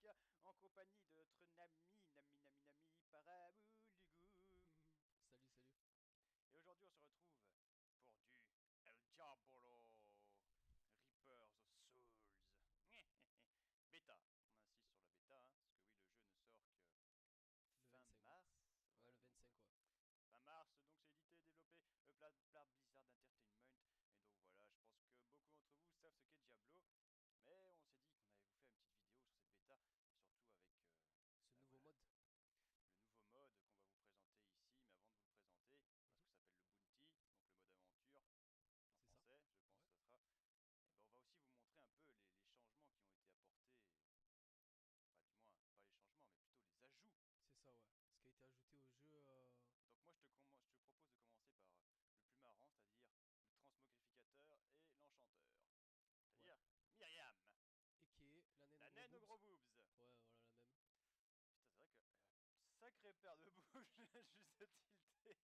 Laetitia, en compagnie de notre Nami Parabouligou. Salut, salut. Et aujourd'hui, on se retrouve pour du El Diabolo Reapers of Souls. Bêta. On insiste sur la bêta, hein, parce que oui, le jeu ne sort que Le fin 25, ouais. mars. Ouais, le Ouais, donc 25, ouais. fin mars, donc c'est édité et développé par Blizzard Entertainment. Et donc voilà, je pense que beaucoup d'entre vous savent ce qu'est Diablo. Mais on s'est dit qu'on allait vous faire une petite vidéo sur cette bêta, surtout avec Ce bah nouveau voilà, mode. le nouveau mode qu'on va vous présenter ici. Mais avant de vous le présenter, parce Mhm. que ça s'appelle le Bounty, donc le mode aventure en C'est ça. français, je pense Ouais. que ça sera. Et ben on va aussi vous montrer un peu les changements qui ont été apportés, enfin du moins pas les changements, mais plutôt les ajouts. C'est ça, ouais. Ce qui a été ajouté au jeu. Donc moi je te propose de commencer par le plus marrant, c'est-à-dire le transmogrificateur et l'enchanteur, Ouais. c'est-à-dire Myriam, Et qui est la naine aux la gros naine aux boobs. gros boobs. Ouais, voilà la même. Putain, c'est vrai que sacrée paire de bouches, juste tilté.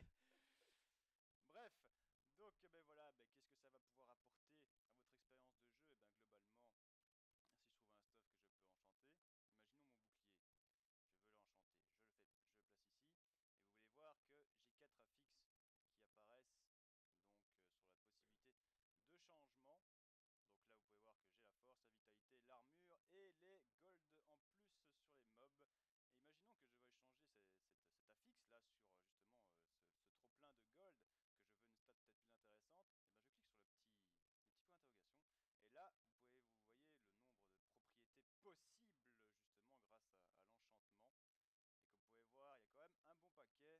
Bref, donc ben voilà, ben, qu'est-ce que ça va pouvoir apporter à votre expérience de jeu? Et ben globalement, si je trouve un stuff que je peux enchanter, imaginons mon bouclier, je veux l'enchanter, je le place ici, et vous voulez voir que j'ai 4 affixes qui apparaissent donc sur la possibilité de changement. Donc là, vous pouvez voir que j'ai la force, la vitalité, l'armure et les gold en plus sur les mobs. Et imaginons que je veuille changer cet affixe là sur justement ce trop plein de gold, que je veux une stat peut-être plus intéressante. Et ben je clique sur le petit point d'interrogation. Et là, vous voyez le nombre de propriétés possibles justement grâce à l'enchantement. Et comme vous pouvez voir, il y a quand même un bon paquet.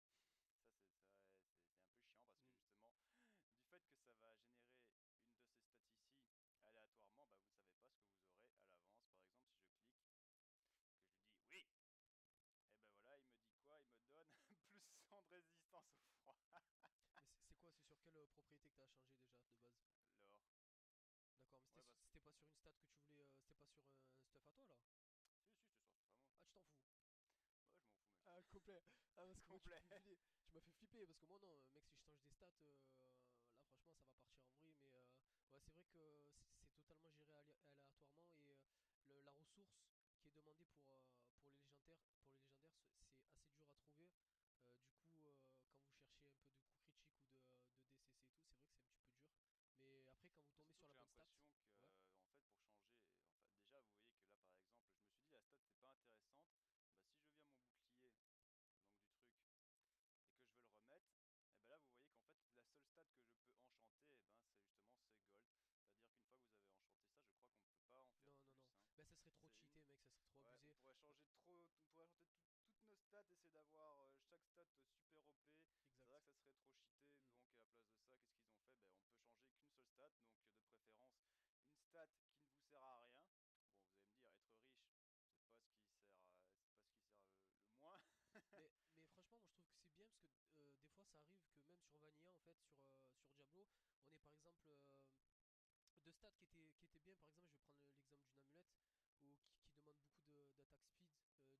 C'est un peu chiant parce que Mm. justement, du fait que ça va générer une de ces stats ici aléatoirement, bah vous ne savez pas ce que vous aurez à l'avance. Par exemple, si je clique, que je lui dis oui, et ben voilà, il me dit quoi? Il me donne plus 100 de résistance au froid. Mais c'est quoi? C'est sur quelle propriété que t'as changé déjà de base? Alors, D'accord, mais ouais, parce que. c'était pas sur une stat que tu voulais. C'était pas sur un stuff à toi là? Si, c'est ça, vraiment. Ah, tu t'en fous. Ouais, je m'en fous, mec. Ah, complet. Ah, parce que moi, Complet. tu m'as fait flipper. Parce que moi, non, mec, si je change des stats, là, franchement, ça va partir en vrille. Mais ouais, c'est vrai que c'est totalement géré aléatoirement. Et la ressource qui est demandée pour les légendaires, c'est assez dur à trouver. Du coup, quand vous cherchez un peu de coups critiques ou de DCC et tout, c'est vrai que c'est un petit peu dur. Mais après, quand vous Bah, tombez surtout sur que la j'ai bonne stat, l'impression que, ouais, en fait, pour changer, enfin, déjà, vous voyez que là, par exemple, je me suis dit la stat c'est pas intéressante. Bah, si je viens mon bouclier, donc du truc, et que je veux le remettre, et ben là vous voyez qu'en fait la seule stat que je peux enchanter, et ben c'est justement ces gold. C'est-à-dire qu'une fois que vous avez enchanté ça, je crois qu'on ne peut pas en faire non, non, non. plus, hein. Ben, ça serait trop C'est une... cheaté, mec, ça serait trop Ouais, on abusé. pourrait changer trop, on pourrait enchanter toutes nos stats, essayer d'avoir chaque stat super OP. C'est vrai que Exact. ça serait trop cheaté, Hmm. donc à la place de ça, qu'est-ce qu'ils ont fait? Ben on peut changer qu'une seule stat, donc de préférence une stat qui ne vous sert à rien. Bon, vous allez me dire, être riche, c'est pas ce qui sert le moins. Mais franchement, moi je trouve que c'est bien parce que des fois ça arrive que même sur Vanilla, en fait, sur Diablo, on est par exemple de stats qui étaient bien. Par exemple, je vais prendre l'exemple d'une amulette qui demande beaucoup d'attaque speed,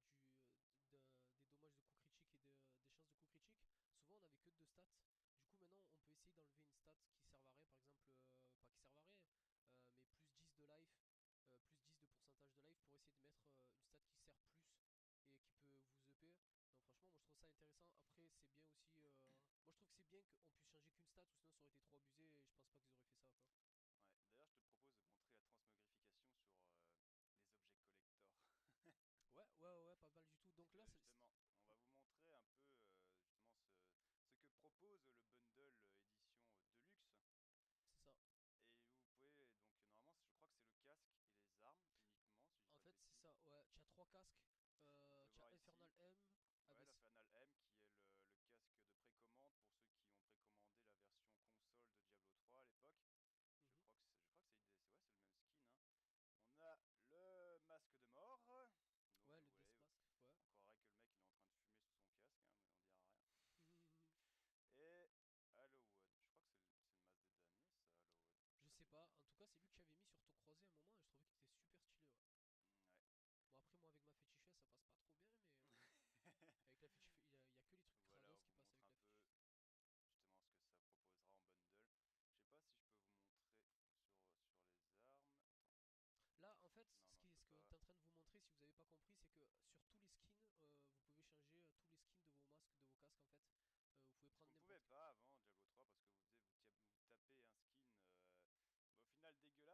des dommages de coups critiques et des chances de coups critiques. Souvent on avait que deux stats. Du coup, maintenant on peut essayer d'enlever une stat qui sert à rien, par exemple, pas qui sert à rien, mais plus 10 de life, plus 10 de pourcentage de life pour essayer de mettre une stat qui sert plus et qui peut vous EP. Donc franchement, moi je trouve ça intéressant. Après, c'est bien aussi. Moi je trouve que c'est bien qu'on puisse changer qu'une stat, ou sinon ça aurait été trop abusé et je pense pas qu'ils auraient fait ça, quoi. Ouais, d'ailleurs, je te propose de montrer la transmogrification sur les objets collector. Ouais, ouais, ouais, pas mal du tout. Parce Donc là, que justement, on va vous montrer un peu justement ce que propose le bundle édition Deluxe. c'est ça. Et vous pouvez, donc normalement, je crois que c'est le casque et les armes uniquement, si je dis En pas de fait, c'est bêtises. ça. Ouais, tu as trois casques. Vous pouvez Tu as voir Infernal ici, M, ouais, Abyss. l'Infernal M qui est le casque de précommande pour ceux qui ont précommandé la version console de Diablo 3 à l'époque. Mhm. Je crois que ouais, c'est le même skin, hein. On a le masque de mort. Donc Ouais, vous le voyez, Death Mask. Ouais. on croirait que le mec il est en train de fumer sous son casque, hein, mais on dira rien. Et Hallowwood, je crois que c'est le masque des damiers, ça, Hallowwood. Je dis Je pas de sais pas. bêtises. En tout cas, c'est lui que j'avais mis sur ton croisé à un moment et je trouvais qu'il était super stylé. Ouais. Ouais. Bon, après, moi avec ma fétichée, ça passe pas trop bien, mais avec la fétiche, il y a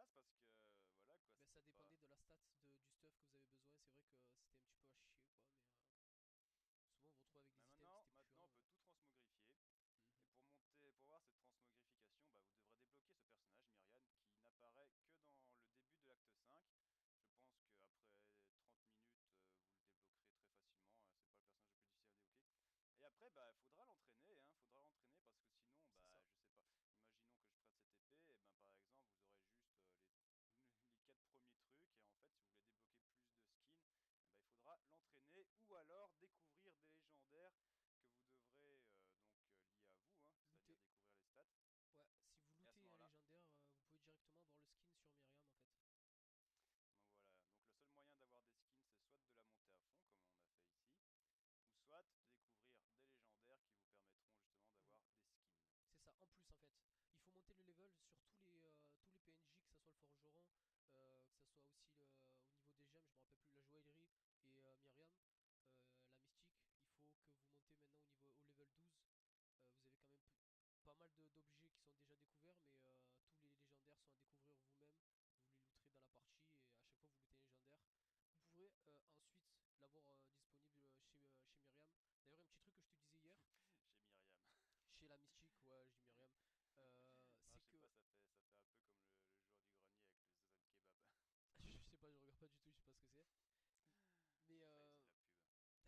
masse parce que voilà quoi, Ben, ça c'était pas. dépendait de la stat du stuff que vous avez besoin. C'est vrai que c'était un petit peu à chier, quoi. Mais souvent, on vous retrouve avec Mais des items, c'était maintenant on puant. peut tout transmogrifier. Et Mhm. pour avoir cette transmogrification, bah, vous devrez débloquer ce personnage, Myriam, qui n'apparaît que dans le début de l'acte 5. Je pense qu'après 30 minutes, vous le débloquerez très facilement. C'est pas le personnage le plus difficile à débloquer. Et après, bah, faudra l'entraîner, hein, faudra l'entraîner parce que sinon, C'est ça. bah, je sais pas. Imaginons que je prenne cette épée, et ben par exemple, vous aurez juste les 4 premiers trucs, et en fait, si vous voulez débloquer plus de skins, eh ben, il faudra l'entraîner ou alors découvrir des légendaires que vous devrez lier à vous, hein, c'est-à-dire Looter. découvrir les stats. Ouais, si vous Et à ce lootez un moment-là, légendaire, vous pouvez directement avoir le skin sur Myriam en fait. donc voilà, donc le seul moyen d'avoir des skins, c'est soit de la monter à fond, comme on a fait ici, ou soit de découvrir des légendaires qui vous permettront justement Mhm. d'avoir des skins. C'est ça, en plus en fait. Il faut monter le level sur tous les PNJ, que ce soit le forgeron, que ce soit aussi au niveau des gemmes, je me rappelle plus, la joaillerie et Myriam, la mystique. Il faut que vous montez maintenant au level 12. Vous avez quand même pas mal d'objets qui sont déjà découverts, mais tous les légendaires sont à découvrir vous-même. Vous les looterez dans la partie et à chaque fois vous lootez un légendaire. Vous pourrez ensuite l'avoir disponible chez Myriam. D'ailleurs, un petit truc que je te disais hier, Chez Myriam. chez la mystique, ouais, je dis Myriam, Non, c'est je sais pas, que. ça fait un peu comme le joueur du grenier avec le Zazan Kebab. Je sais pas, je regarde pas du tout, je sais pas ce que c'est. Mais Allez, c'est de la pub.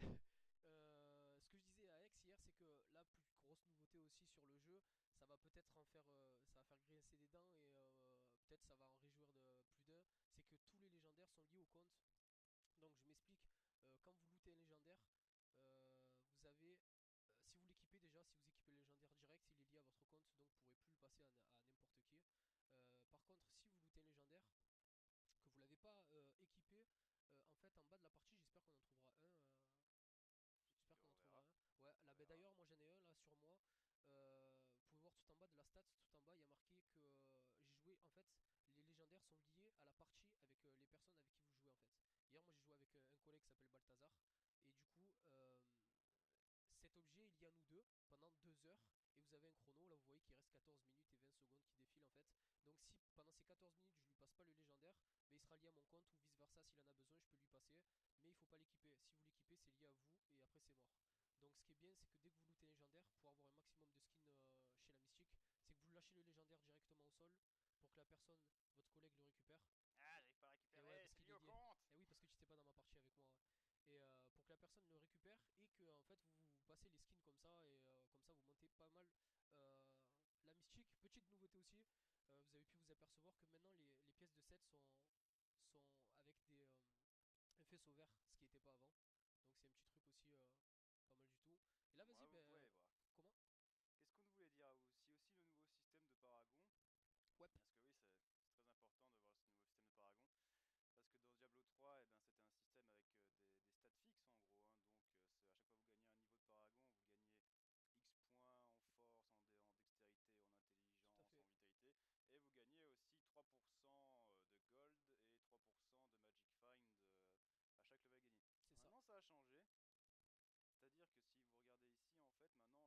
ce que je disais à Alex hier, c'est que la plus grosse nouveauté aussi sur le jeu, ça va peut-être ça va faire grincer des dents et peut-être ça va en réjouir de plus d'un, c'est que tous les légendaires sont liés au compte. Donc je m'explique, quand vous lootez un légendaire, vous avez, si vous l'équipez déjà, si vous équipez le légendaire direct, il est lié à votre compte, donc vous ne pourrez plus le passer à n'importe qui. Par contre, si vous lootez un légendaire, que vous l'avez pas équipé, en fait en bas de la partie, j'espère qu'on en trouvera un. J'espère qu'on en On trouvera verra, un. Ouais, on là, ben verra. d'ailleurs, moi j'en ai un là sur moi. Vous pouvez voir tout en bas de la stat, tout en bas, il y a marqué que j'ai joué. En fait, les légendaires sont liés à la partie avec les personnes avec qui vous jouez en fait. Hier, moi j'ai joué avec un collègue qui s'appelle Balthazar. Et du coup, cet objet il y a nous deux pendant 2 heures. Et vous avez un chrono, là vous voyez qu'il reste 14 minutes et 20 secondes qui défilent en fait. Donc si pendant ces 14 minutes je lui passe pas le légendaire, mais il sera lié à mon compte ou vice versa s'il en a besoin je peux lui passer. Mais il faut pas l'équiper, si vous l'équipez c'est lié à vous et après c'est mort. Donc ce qui est bien c'est que dès que vous lootez légendaire, pour avoir un maximum de skins chez la mystique, c'est que vous lâchez le légendaire directement au sol pour que la personne, votre collègue le récupère. Ah, j'arrive pas à Et ouais récupérer, parce c'est qu'il lié est au lié. compte. Et oui parce que tu n'étais pas dans ma partie avec moi, hein. Et pour que la personne le récupère et que en fait vous passez les skins comme ça et comme ça vous montez pas mal la mystique. Petite nouveauté aussi, vous avez pu vous apercevoir que maintenant les pièces de set sont avec des faisceaux verts, ce qui n'était pas avant. Donc c'est un petit truc aussi pas mal du tout. Et là vas-y, Moi, vous ben pouvez voir. comment. Qu'est-ce qu'on voulait dire aussi le nouveau système de Paragon. Ouais, Parce que oui, c'est très important de voir ce nouveau système de Paragon. Parce que dans Diablo 3, eh ben, c'était un système avec des stats fixes en gros, hein. Donc à chaque fois que vous gagnez un niveau de Paragon, vous gagnez X points en force, en dextérité, en tout à intelligence, en fait, vitalité. Et vous gagnez aussi 3% de gold et 3% de Magic Find à chaque level gagné. c'est ça. Maintenant ça a changé. C'est-à-dire que si vous regardez ici, en fait, maintenant,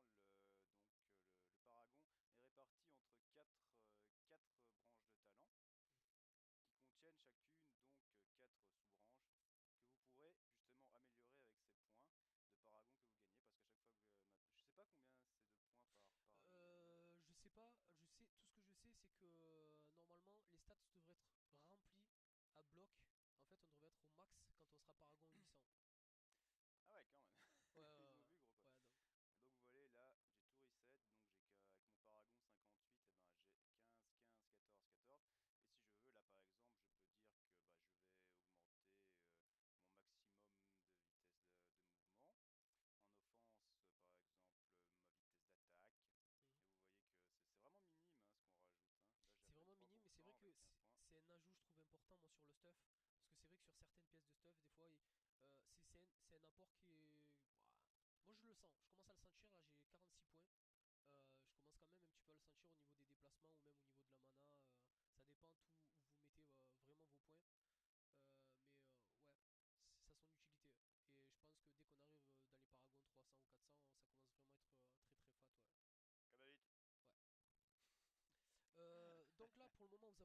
le Paragon est réparti entre quatre branches de talent qui contiennent chacune donc 4 sous-branches que vous pourrez justement améliorer avec ces points de Paragon que vous gagnez parce qu'à chaque fois que je sais pas combien c'est de points par Paragon gagné. Je sais pas, tout ce que je sais c'est que normalement les stats devraient être remplis à bloc. En fait, on devrait être au max quand on sera Paragon 800. Ah ouais, quand même. Ouais, ouais, Ils ont ouais, vu gros quoi. ouais, donc. Et donc vous voyez là, j'ai tout reset, donc avec mon Paragon 58, et ben j'ai 15, 15, 14, 14. Et si je veux, là par exemple, je peux dire que bah, je vais augmenter mon maximum de vitesse de mouvement. En offense, par exemple, ma vitesse d'attaque. Mhm. Et vous voyez que c'est vraiment minime hein, ce qu'on rajoute, hein. Là j'ai à C'est peine vraiment minime, mais c'est vrai 3% que avec 15 points. c'est un ajout, je trouve, important moi sur le stuff. Parce que c'est vrai que sur certaines pièces de stuff, des fois, c'est un apport qui est. Ouah. Moi je le sens, je commence à le sentir, là j'ai 46 points. Je commence quand même un petit peu à le sentir au niveau des déplacements ou même au niveau de la mana. Ça dépend tout où vous mettez vraiment vos points. Mais ouais, ça a son utilité. Et je pense que dès qu'on arrive dans les paragons 300 ou 400, ça commence vraiment à être très très fat. Ouais. Comme d'habitude. Ouais. Donc là, pour le moment, on vous a présenté ça.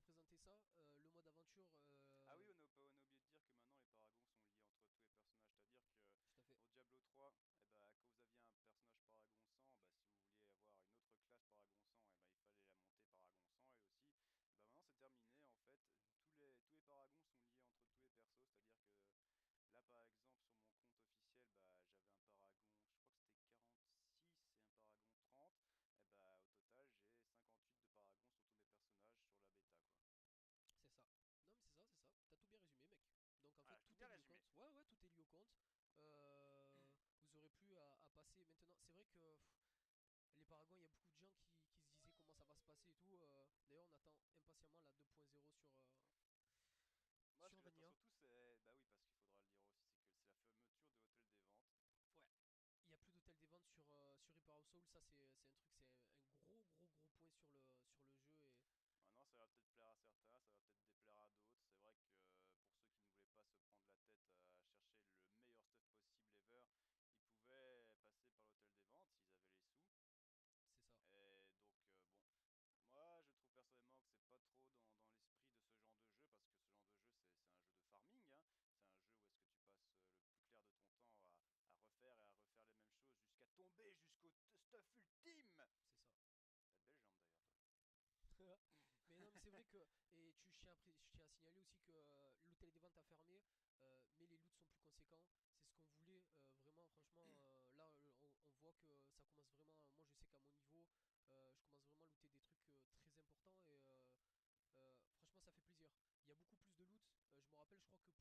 ça, le mode aventure, Ah oui, on a oublié de dire que maintenant les paragons sont liés entre tous les personnages, c'est-à-dire que tout à fait. dans Diablo 3, eh ben, quand vous aviez un personnage paragon 100, bah, si vous vouliez avoir une autre classe paragon 100, eh ben, il fallait la monter paragon 100 et aussi, bah, maintenant c'est terminé en fait, tous les paragons sont liés entre tous les persos, c'est-à-dire que là par exemple sur mon compte officiel, bah, j'avais un paragon, je crois que c'était 46 et un paragon 30, et bah, au total j'ai 58 de paragons sur tous mes personnages sur la bêta quoi. C'est ça. Non, mais c'est ça, c'est ça. T'as tout bien résumé, mec. Donc en fait, Voilà, j'ai tout tout est bien lié au résumé. compte. Ouais, ouais, tout est lié au compte. Vous aurez plus à passer maintenant. C'est vrai que les Paragons, il y a beaucoup de gens qui se disaient comment ça va se passer et tout. D'ailleurs, on attend impatiemment la 2.0 Moi, ce sur que j'attends Vanilla. surtout, c'est. Bah oui, parce qu'il faudra le dire aussi, c'est que c'est la fermeture de Hôtel des Ventes. Ouais. Il n'y a plus d'hôtel des ventes sur Reaper of Soul. Ça, c'est un truc, c'est un gros, gros, gros point sur le jeu. Et Maintenant, ça va peut-être plaire à certains, ça va peut-être déplaire à d'autres. C'est vrai que pour ceux qui ne voulaient pas se prendre la tête à chercher le meilleur stuff possible ever, ils pouvaient passer par l'Hôtel des Ventes s'ils avaient les sous. c'est ça. Et donc, bon. Moi, je trouve personnellement que c'est pas trop dans l'esprit de ce genre de jeu, parce que ce genre de jeu, c'est un jeu de farming, hein. C'est un jeu où est-ce que tu passes le plus clair de ton temps à refaire et à refaire les mêmes choses jusqu'à tomber jusqu'au stuff ultime. C'est ça. T'as de belles jambes d'ailleurs, toi. Mais non, mais c'est vrai que. Et je tiens à signaler aussi que l'hôtel des ventes a fermé, mais les loots sont plus conséquents. C'est ce qu'on voulait, vraiment, franchement. Là, on voit que ça commence vraiment. Moi, je sais qu'à mon niveau, je commence vraiment à looter des trucs très importants et franchement, ça fait plaisir. Il y a beaucoup plus de loot. Je me rappelle, je crois que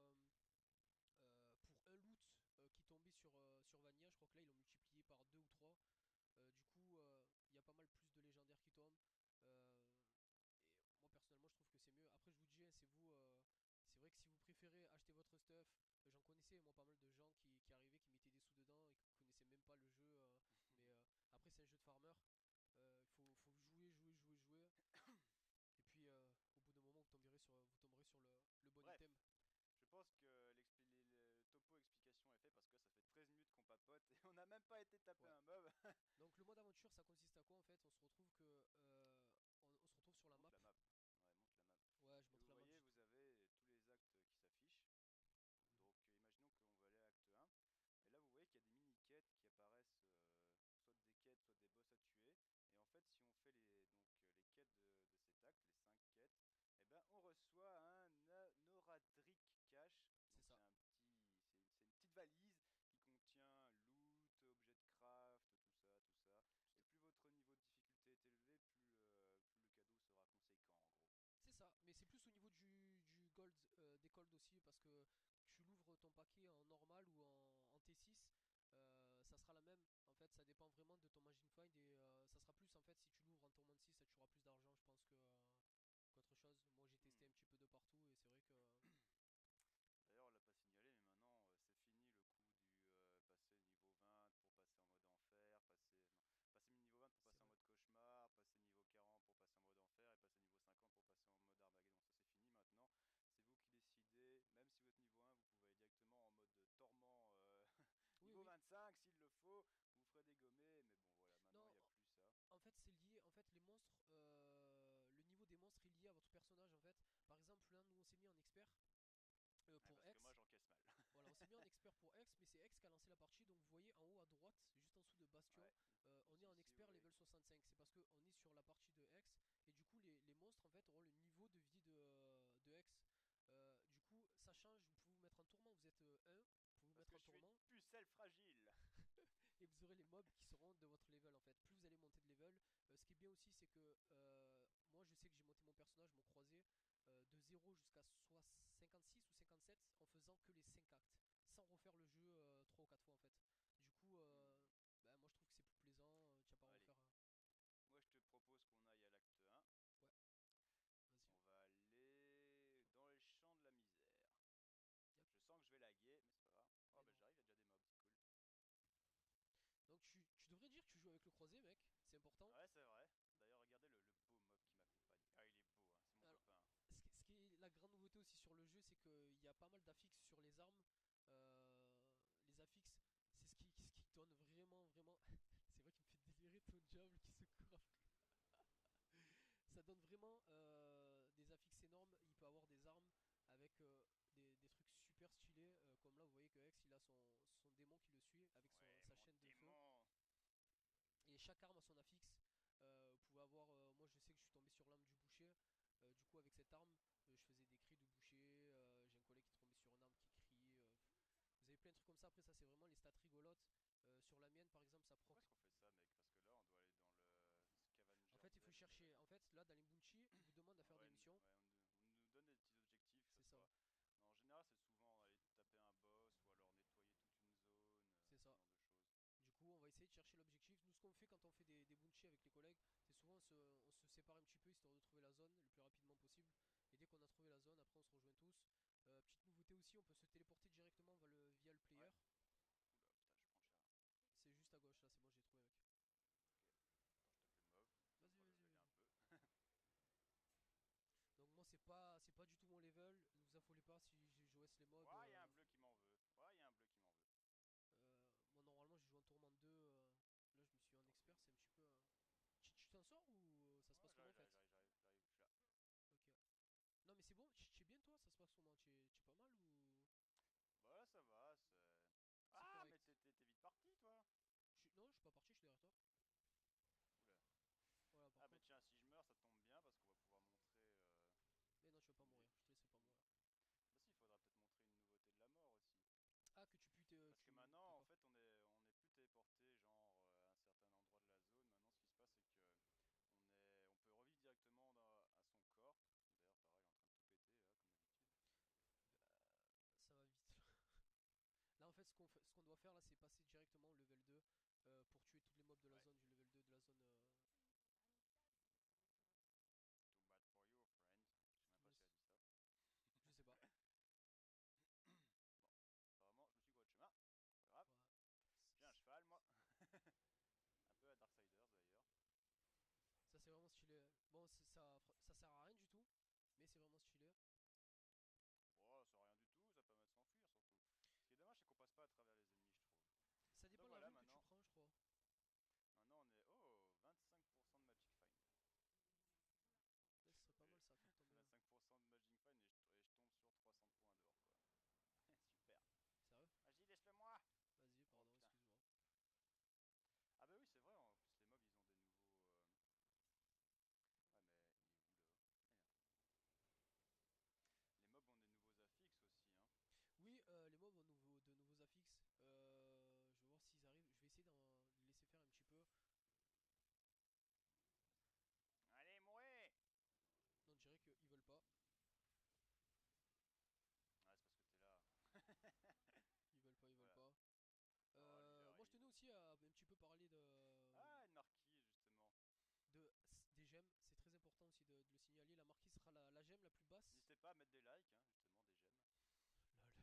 pour un loot qui tombait sur Vanilla, je crois que là, ils l'ont multiplié par 2 ou 3. Du coup, il y a pas mal plus de légendaires qui tombent. Euh, et moi personnellement, je trouve que c'est mieux. Après, je vous dis, hein, c'est vous. C'est vrai que si vous préférez acheter votre stuff, j'en connaissais moi pas mal de gens qui arrivaient, qui mettaient des sous dedans et qui connaissaient même pas le jeu. Mais après, c'est un jeu de farmer. Il faut jouer, jouer, jouer, jouer. Et puis, au bout d'un moment, vous tomberez sur le bon Bref, item. je pense que le topo explication est fait parce que ça fait 13 minutes qu'on papote et on n'a même pas été taper Ouais. un mob. Donc, le mode aventure, ça consiste à quoi en fait? On se retrouve on se retrouve sur la Monte map. la map. Ouais, monte la map. Ouais, je Et montre vous la map voyez, juste. vous avez tous les actes qui s'affichent. Mhm. Donc, imaginons qu'on veut aller à acte 1. Et là, vous voyez qu'il y a des mini-quêtes qui apparaissent, soit des quêtes, soit des boss à tuer. Et en fait, si on fait les quêtes de cet acte, les 5 quêtes, eh ben, on reçoit un Noradric Cache. C'est Donc, ça. c'est une petite valise qui contient loot, objets de craft, tout ça, tout ça. Et plus votre niveau de difficulté est élevé, plus le cadeau sera conséquent, en gros. C'est ça, mais c'est plus au niveau du gold, des golds aussi, parce que tu l'ouvres ton paquet en normal ou en T6, ça sera la même. En fait, ça dépend vraiment de ton Machine Find et ça sera plus en fait si tu l'ouvres en Tourment 6, ça tu auras plus d'argent, je pense qu'autre chose. Moi, j'ai testé un Hmm. petit peu de partout et c'est vrai que D'ailleurs, on l'a pas signalé, mais maintenant c'est fini le coup du passer niveau 20 pour passer en mode enfer, non, passer niveau 20 pour c'est passer en vrai. mode cauchemar, passer niveau 40 pour passer en mode enfer et passer niveau 50 pour passer en mode Armageddon. Ça c'est fini maintenant, c'est vous qui décidez. Même si vous êtes niveau 1, vous pouvez aller directement en mode torment Oui, niveau oui. 25 s'il le faut, vous ferez dégommer, mais bon voilà, maintenant il Non, n'y a plus ça. en fait, c'est lié. En fait, les monstres, le niveau des monstres est lié à votre personnage. En fait, par exemple, là, nous on s'est mis en expert Ouais, pour parce que moi X. j'encaisse mal. Voilà, on s'est mis en expert pour X, mais c'est X qui a lancé la partie. Donc vous voyez en haut à droite, juste en dessous de Bastion, Ouais, on est en ici vous expert voyez. level 65. C'est parce qu'on est sur la partie de X. Et du coup, les monstres en fait auront le niveau de vie de X. Du coup, ça change. Vous pouvez vous mettre en tourment. Vous êtes 1. Vous pouvez vous Parce mettre que en je suis une tourment. pucelle fragile. Et vous aurez les mobs qui seront de votre level en fait. Plus vous allez monter de level. Ce qui est bien aussi, c'est que moi je sais que j'ai monté mon personnage, mon croisé, de 0 jusqu'à soit 56 ou 57 en faisant que les 5 actes. Sans refaire le jeu 3 ou 4 fois en fait. Du coup, Hmm. bah, moi je trouve que c'est plus plaisant. Tu vas pas Allez, refaire. moi je te propose qu'on aille à l'acte 1. Ouais, vas-y. On va aller dans les champs de la misère. Yep. Je sens que je vais laguer, mais c'est pas grave. Oh Mais bah non. j'arrive, il y a déjà des mobs, c'est cool. Donc tu devrais dire que tu joues avec le croisé, mec. C'est important. Ouais, c'est vrai. D'ailleurs, regardez le beau mob qui m'accompagne. Ah, il est beau, hein, c'est mon Alors, copain. ce qui est la grande nouveauté aussi sur le jeu, c'est qu'il y a pas mal d'affixes sur les armes. Les affixes, c'est ce qui donne vraiment, vraiment. C'est vrai qu'il me fait délirer ton diable qui se court après. Ça donne vraiment des affixes peux avoir des armes avec des trucs super stylés. Comme là, vous voyez que Hex il a son démon qui le suit avec Ouais, sa mon chaîne de feu. démon. Et chaque arme a son affixe. Vous pouvez avoir, moi je sais que je suis tombé sur l'âme du boucher. Du coup, avec cette arme, je faisais des cris de boucher. J'ai un collègue qui est tombé sur une arme qui crie. Vous avez plein de trucs comme ça. Après, ça, c'est vraiment les stats rigolotes. Sur la mienne, par exemple, ça Pourquoi proc. est-ce qu'on fait ça, mec? Parce que là, on doit aller dans le En scavenger fait, il faut den de... chercher. En fait, là, dans les Bunchi, ils vous demandent de Ah faire des ouais, missions. on nous donne des petits objectifs, que ce C'est ça. soit... Mais en général, c'est souvent aller taper un boss ou alors nettoyer toute une zone, C'est ce ça. genre de choses. Du coup, on va essayer de chercher l'objectif. Nous, ce qu'on fait quand on fait des Bunchi avec les collègues, c'est souvent on se sépare un petit peu histoire de trouver la zone le plus rapidement possible. Et dès qu'on a trouvé la zone, après, on se rejoint tous. Petite nouveauté aussi, on peut se téléporter directement via le player. Ouais. Oula, putain, je prends cher là. C'est juste à gauche, là, c'est bon, j'ai trouvé, mec. Ok. Attends, je tape le mob. Vas-y, Faut vas-y, leveler un vas-y. peu. Donc, moi, c'est pas du tout mon level. Ne vous affolez pas si je jouais les mobs. Ouais, il y a un bleu qui m'en veut. Ouais, il y a un bleu qui m'en veut. Moi, normalement, j'ai joué en tourment 2. Là, je me suis en Attends, t'es expert, où? c'est un petit peu. Tu t'en sors ou ça se Ouais, passe comment en j'arrive, fait? j'arrive. Je suis là. Ok. Non, mais c'est bon, tu es bien toi, ça se passe comment? Tu es pas mal ou. Bah là, ça va, c'est... C'est Ah, mais correct. t'es vite parti, toi. Non, je suis pas parti, je suis derrière toi. Oula. Voilà, par Ah, bah contre. tiens, si je meurs, ça tombe bien parce qu'on va pouvoir montrer... Mais non, tu vas pas Une... mourir, je te laisserai pas une- mourir. Bah si, il faudra peut-être montrer une nouveauté de la mort aussi. Ah, que tu puis te. Parce que Tu. maintenant, en D'accord. fait, on est plus téléporté, genre, à un certain endroit de la zone. Maintenant, ce qui se passe, c'est que on peut revivre directement à son corps. D'ailleurs, pareil, il est en train de tout péter, là, comme d'habitude. Ça va vite. Là, en fait, ce qu'on doit faire là, c'est passer directement au level 2 pour tuer tous les mobs de la Ouais. zone, du level 2 de la zone. Too bad for you, friend. Je sais même pas si elle a Yes. dit ça. Je sais pas. Bon, apparemment, je me suis gouré de chemin. Pas grave. Voilà. J'ai un cheval, moi. Un peu à Darksiders, d'ailleurs. Ça, c'est vraiment stylé. Bon, ça sert à rien du tout, mais c'est vraiment stylé. Oh, ça rien du tout, ça permet de s'enfuir, surtout. Ce qui est dommage, c'est qu'on passe pas à travers les ennemis, je trouve. Ça dépend Donc de la voilà, rune que tu maintenant. prends, je crois. Maintenant, on est... Oh, 25% de Magic Find. Ouais, ce serait pas Et mal ça à faire tomber là. 25% de Magic Find et je tombe sur 300 points d'or, quoi. Super. Sérieux? Vas-y, laisse-le-moi. Vas-y, Oh pardon, putain. excuse-moi. Ah bah oui, c'est vrai, en plus les mobs, ils ont des nouveaux... Ouais, mais il est où, là? Ah, il est là. Les mobs ont des nouveaux affixes aussi, hein. Oui, les mobs ont de nouveaux affixes. Je vais voir s'ils arrivent. Je vais essayer de les laisser faire un petit peu. Allez, mourez. Non, on dirait qu'ils veulent pas. Ouais, c'est parce que t'es là. Ils veulent pas, ils veulent Voilà. pas. Oh, lui, il Moi, je tenais arrive. aussi à un petit peu parler Ah, une marquise, justement. des gemmes. C'est très important aussi de le signaler. La marquise sera la gemme la plus basse. N'hésitez pas à mettre des likes, hein, justement, des j'aime. Lol.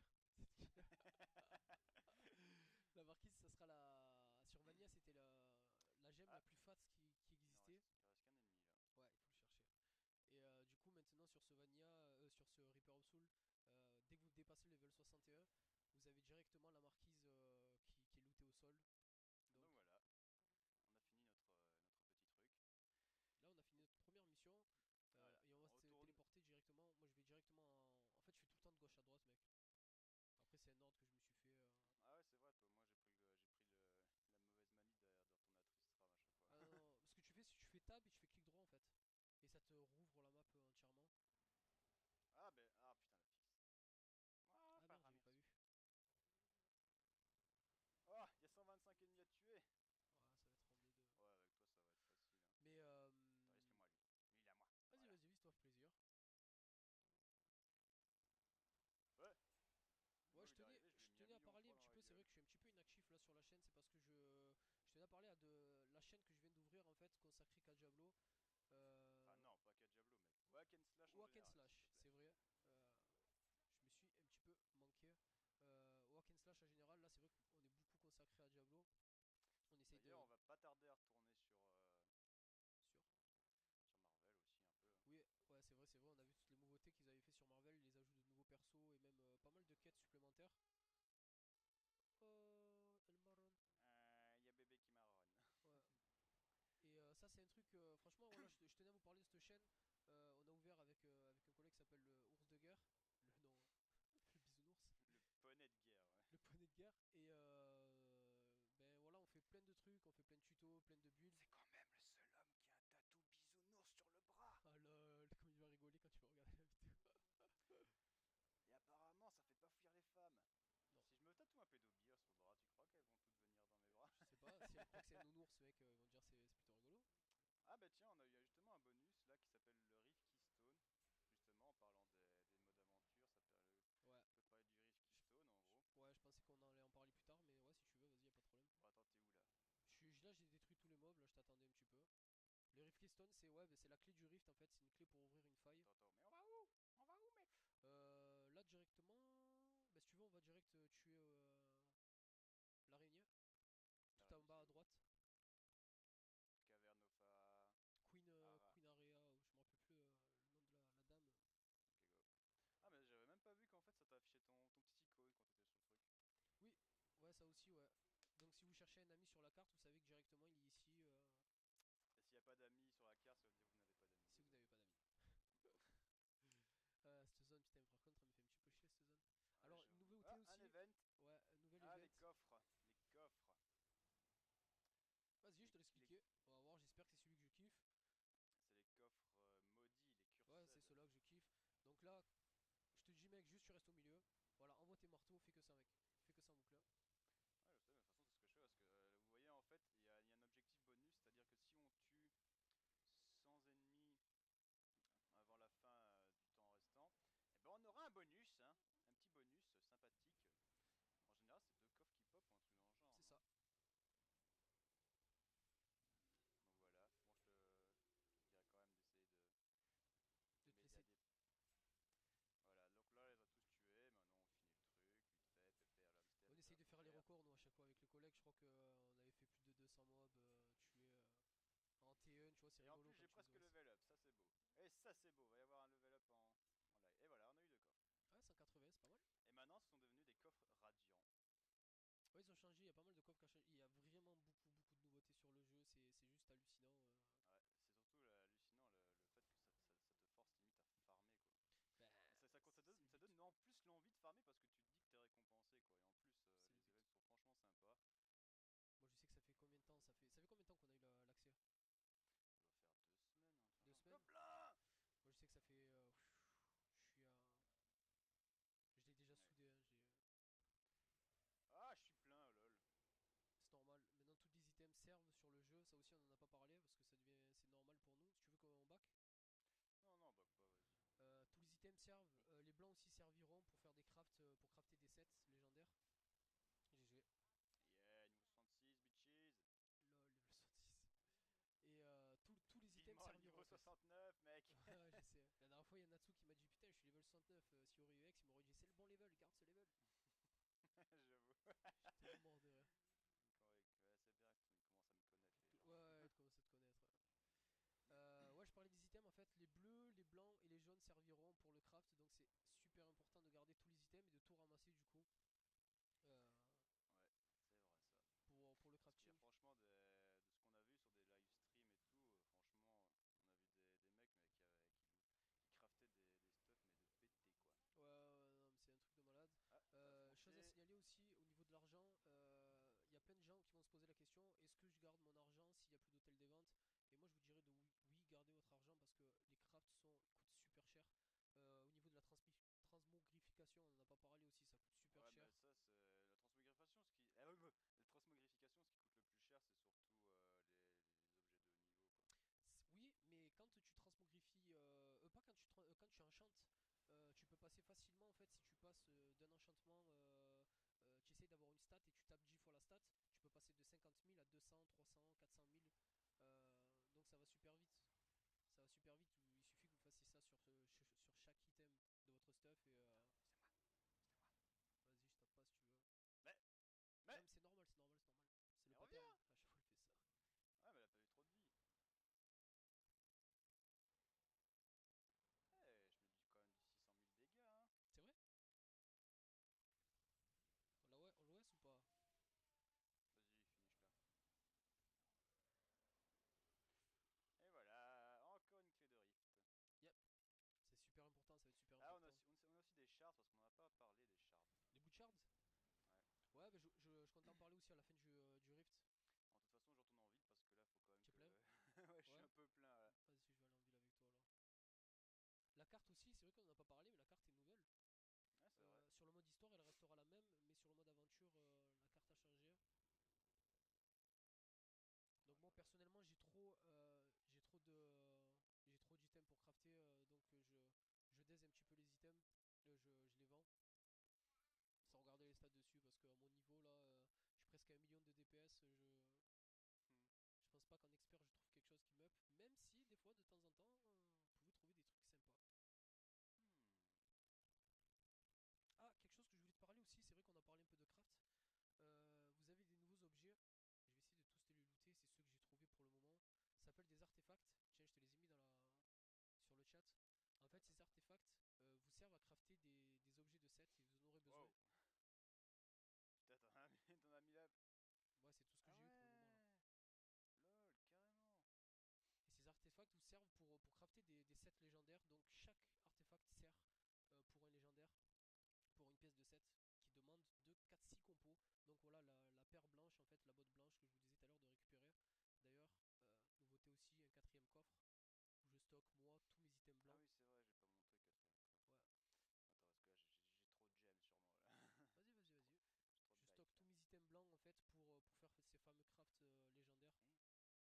La marquise, ça sera la. Sur Vania, c'était la gemme la Ah, plus fat qui existait. il reste qu'un ennemi, là. Ouais, il faut le chercher. Et du coup, maintenant sur ce Vania, sur ce Reaper of Soul, dès que vous dépassez le level 61, vous avez directement la marquise qui est lootée au sol. Donc Donc voilà, on a fini notre petit truc. là, on a fini notre première mission Voilà, et on va on se retourne. téléporter directement. Moi, je vais directement en fait, je fais tout le temps de gauche à droite, mec. Après, c'est un ordre que je me suis fait. Ah ouais, c'est vrai, toi, moi j'ai pris la mauvaise manie de retourner à Tristram à chaque fois. Ah non, non, ce que tu fais, c'est que tu fais tab et tu fais clic droit en fait. Et ça te rouvre la map entièrement. Ah ben, ah putain, la fixe. Ah, Ah pas merde, grave, j'avais pas merci. vu. Oh, il y a 125 ennemis à tuer. Ouais, ça va être en 2-2. Ouais, avec toi, ça va être facile, hein. Mais Attends, laisse-le moi, lui. Lui, il est à moi. vas-y, Voilà. vas-y, oui, toi, plaisir. Ouais, le Ouais, mob il est arrivé, je lui ai je mis un tenais à million parler un trois petit dans la peu. C'est vrai gueule. que je suis un petit peu inactif là sur la chaîne. C'est parce que je tenais à parler de la chaîne que je viens d'ouvrir en fait, consacrée qu'à Diablo. Enfin, Euh, non, pas qu'à Diablo, mec. Wack and Slash en Walk and général, s'il te Slash, plaît. c'est vrai. Euh, je me suis un petit peu manqué. Walk and Slash en général, là c'est vrai qu'on est beaucoup consacré à Diablo. On essaye D'ailleurs, on de. va pas tarder à retourner Sur. sur Marvel aussi, un peu, hein. Oui, ouais, c'est vrai. On a vu toutes les nouveautés qu'ils avaient fait sur Marvel, les ajouts de nouveaux persos et même pas mal de quêtes supplémentaires. Oh, El Marron. Il y a bébé qui marronne. Ouais. Et ça, c'est un truc, franchement, voilà, je tenais à vous parler de cette chaîne. On a ouvert découvert avec un collègue qui s'appelle le Ours de guerre, le nom, le bisounours, Le poney de guerre, ouais. le poney de guerre. Et ben voilà, on fait plein de trucs, on fait plein de tutos, plein de builds. C'est quand même le seul homme qui a un tatou bisounours sur le bras. Ah lol, comme il va rigoler quand tu vas regarder la vidéo. Et apparemment, ça fait pas fuir les femmes. Non, Si je me tatoue un pédobière sur le bras, tu crois qu'elles vont toutes venir dans mes bras? je sais pas, si elle croit que c'est un nounours, mec, ils vont dire c'est plutôt rigolo. Ah bah tiens, on a eu justement un bonus là qui s'appelle le Reef Keystone. Justement, en parlant des modes aventure, Ouais, peut parler du Reef Keystone en gros. ouais, je pensais qu'on allait en parler plus tard, mais ouais, si tu veux, vas-y, y a pas de problème. Bon, attends, t'es où là? Là, j'ai détruit tous les mobs, là, je t'attendais un petit peu. Le Rift Keystone, c'est ouais, bah, c'est la clé du Rift en fait, c'est une clé pour ouvrir une faille. Attends, mais on va où? On va où, mec? Là, directement, bah, si tu veux, on va direct tuer l'araignée, tout en L'araignée, bas c'est à où? droite. Cavernofa. Ara. Queen Area, ou je me rappelle plus le nom de la dame. Ok, go. Ah, mais j'avais même pas vu qu'en fait ça t'affichait ton petit icône quand t'étais sur le truc. Oui, ouais, ça aussi, ouais. Donc, si vous cherchez un ami sur la carte, vous savez que directement il est ici Et s'il y a pas d'amis sur la carte, ça veut dire que vous n'avez pas d'amis, si vous désolé. n'avez pas d'amis. Cette zone, putain, par contre, elle me fait un petit peu chier cette zone. Ah, Alors, j'avoue. nouveauté Ah, un aussi, event. ouais, nouvel Ah, event. les coffres. Les coffres. Vas-y, je Les, te laisse les- cliquer. On va voir, j'espère que c'est celui que je kiffe. C'est les coffres maudits, les Ouais, c'est cursed. ceux-là que je kiffe. Donc là, je te dis, mec, juste tu restes au milieu. Voilà, envoie tes marteaux, fais que ça, mec. Fais que ça en boucle, hein. Ouais, je sais, mais de toute façon, c'est ce que je fais parce que vous voyez, en fait, il y a un objectif bonus, c'est-à-dire que si on tue 100 ennemis avant la fin du temps restant, eh ben on aura un bonus, hein, un petit bonus sympathique. En général, c'est deux coffres qui pop ou un truc dans le genre, C'est non? ça. Donc voilà, bon, je te dirais quand même d'essayer de De te m'aider à laisser. des. Voilà, donc là, on les a tous tués, maintenant on finit le truc, vite fait, pépère, l'hamster, On il peut essaye rien de nous faire les faire. records, nous, à chaque fois avec les collègues. Je crois qu'on avait fait plus de 200 mobs tués en T1. Tu vois, c'est Et en rigolo plus, quand j'ai tu presque joues. level up, ça c'est beau. Et ça c'est beau, va y avoir un level up en live. Et voilà, on a eu deux coffres. Ouais, 180, c'est pas mal. Et maintenant, ce sont devenus des coffres radiants. Ouais, ils ont changé. Il y a pas mal de coffres qui ont changé. Il y a vraiment beaucoup, beaucoup de nouveautés sur le jeu. C'est juste hallucinant. Ouais, c'est surtout hallucinant le fait que ça te force limite à farmer quoi. Ben, Et ça c'est donne, le ça but. donne en plus l'envie de farmer parce que tu te dis que t'es récompensé quoi. Et en plus, C'est le les but. events sont franchement sympas. Moi, je sais que ça fait combien de temps ça fait combien de temps qu'on a eu l'accès? Ça doit faire 2 semaines, hein, Deux genre. semaines? Gobelin. Moi, je sais que ça fait. Je suis à. Je l'ai déjà Ouais. soudé, hein, Ah, je suis plein, oh, lol. c'est normal. Maintenant, tous les items servent sur le jeu. Ça aussi, on en a pas parlé parce que c'est normal pour nous. Si tu veux qu'on back, Non, non, bug pas, vas-y. tous les items servent. Les blancs aussi serviront pour faire des crafts, pour crafter des sets légendaires. GG. Yeah, niveau 66, bitches. Lol, level 110. Et tous les items Vivement le serviront niveau en fait. 69, mec. Ouais, je sais. La dernière fois, il y a Natsu qui m'a dit putain, je suis level 69. S'il y aurait eu X, il m'aurait dit c'est le bon level, garde ce level. J'avoue. J'étais mort de rire. Ouais, c'est bien qu'ils commencent à me connaître les gens. Ouais, tu commences à te connaître. Ouais, je parlais des items en fait. Les bleus, les blancs et les jaunes serviront pour le craft. Donc c'est super important de garder tous les items et de tout ramasser du coup euh, Ouais, c'est vrai ça. pour le Parce qu'il y a crafting. franchement de ce qu'on a vu sur des live streams et tout, franchement, on a vu des mecs mais qui craftaient des stuff mais de pété quoi. Ouais, ouais, non, mais c'est un truc de malade. Ah, ça a Chose à foncé. signaler aussi au niveau de l'argent, il y a plein de gens qui vont se poser la question est-ce que je garde mon argent s'il n'y a plus d'hôtel des ventes? Et moi je vous dirais de oui, oui, gardez votre argent parce que les crafts coûtent super cher. Au niveau de la transmogrification, on en a pas parlé aussi, ça coûte super Ouais, mais cher. ça, c'est la transmogrification. La transmogrification, ce qui coûte le plus cher, c'est surtout les objets de haut niveau, quoi. Oui, mais quand tu transmogrifies, pas quand tu enchantes, tu peux passer facilement en fait si tu passes d'un enchantement, tu essayes d'avoir une stat et tu tapes 10 fois la stat, tu peux passer de 50 000 à 200, 300, 400 000, donc ça va super vite. Ça va super vite, il suffit que vous fassiez ça sur chaque item de votre stuff et C'est moi, c'est moi. vas-y, je tape pas si tu veux. Mais, Non mais, mais c'est normal, c'est normal, c'est normal. C'est le mais pattern, reviens! à chaque fois il fait ça. Ouais, mais elle a pas eu trop de vie. Eh, je me dis quand même du 600 000 dégâts, hein. C'est vrai? On l'OS ou pas? Vas-y, finish là. Et voilà, encore une clé de rift. aussi à la fin du Rift. Bon, de toute façon, je retourne en ville parce que là, faut quand même Tu es plein? que. Ouais, je suis Ouais. un peu plein là. Vas-y, je vais aller en ville avec toi alors. La carte aussi, c'est vrai qu'on en a pas parlé, mais la carte est nouvelle. Ouais, c'est vrai. Sur le mode histoire, elle restera la même, mais sur le mode aventure, la carte a changé. Ah, Donc moi faudrait- personnellement, j'ai trop d'items pour crafter, donc je daise un petit peu les items, je les vends sans Bon, regarder les stats dessus parce qu'à mon niveau là, je suis presque à 1 million de DPS, hmm. je pense pas qu'en expert je trouve quelque chose qui m'up, même si des fois de temps en temps, vous pouvez trouver des trucs sympas. Hmm. Ah, quelque chose que je voulais te parler aussi, c'est vrai qu'on a parlé un peu de craft. Vous avez des nouveaux objets. Je vais essayer de tous te les looter, c'est ceux que j'ai trouvés pour le moment. Ça s'appelle des artefacts. Tiens, je te les ai mis sur le chat. En fait, Attends, ces attends. artefacts vous servent à crafter des objets de set et vous en aurez besoin. Wow. Putain, t'en as mis là. Moi, c'est tout ce que Ah j'ai eu pour le moment là. ouais. Lol, carrément. Et ces artefacts vous servent pour crafter des sets légendaires. Donc, chaque artefact sert pour un légendaire, pour une pièce de set qui demande de 4-6 compos. Donc voilà la paire blanche, en fait, la botte blanche que je vous disais tout à l'heure de récupérer. D'ailleurs, nouveauté aussi, un quatrième coffre où je stocke moi tous mes items Ah blancs. oui, c'est vrai, j'ai pas montré le quatrième coffre. Ouais, Attends, parce que là, j'ai trop de gemmes sur moi là. vas-y, vas-y, J'ai trop, vas-y. j'ai trop de Je stocke life tous là. mes items blancs en fait pour faire ces fameux crafts légendaires. Hein.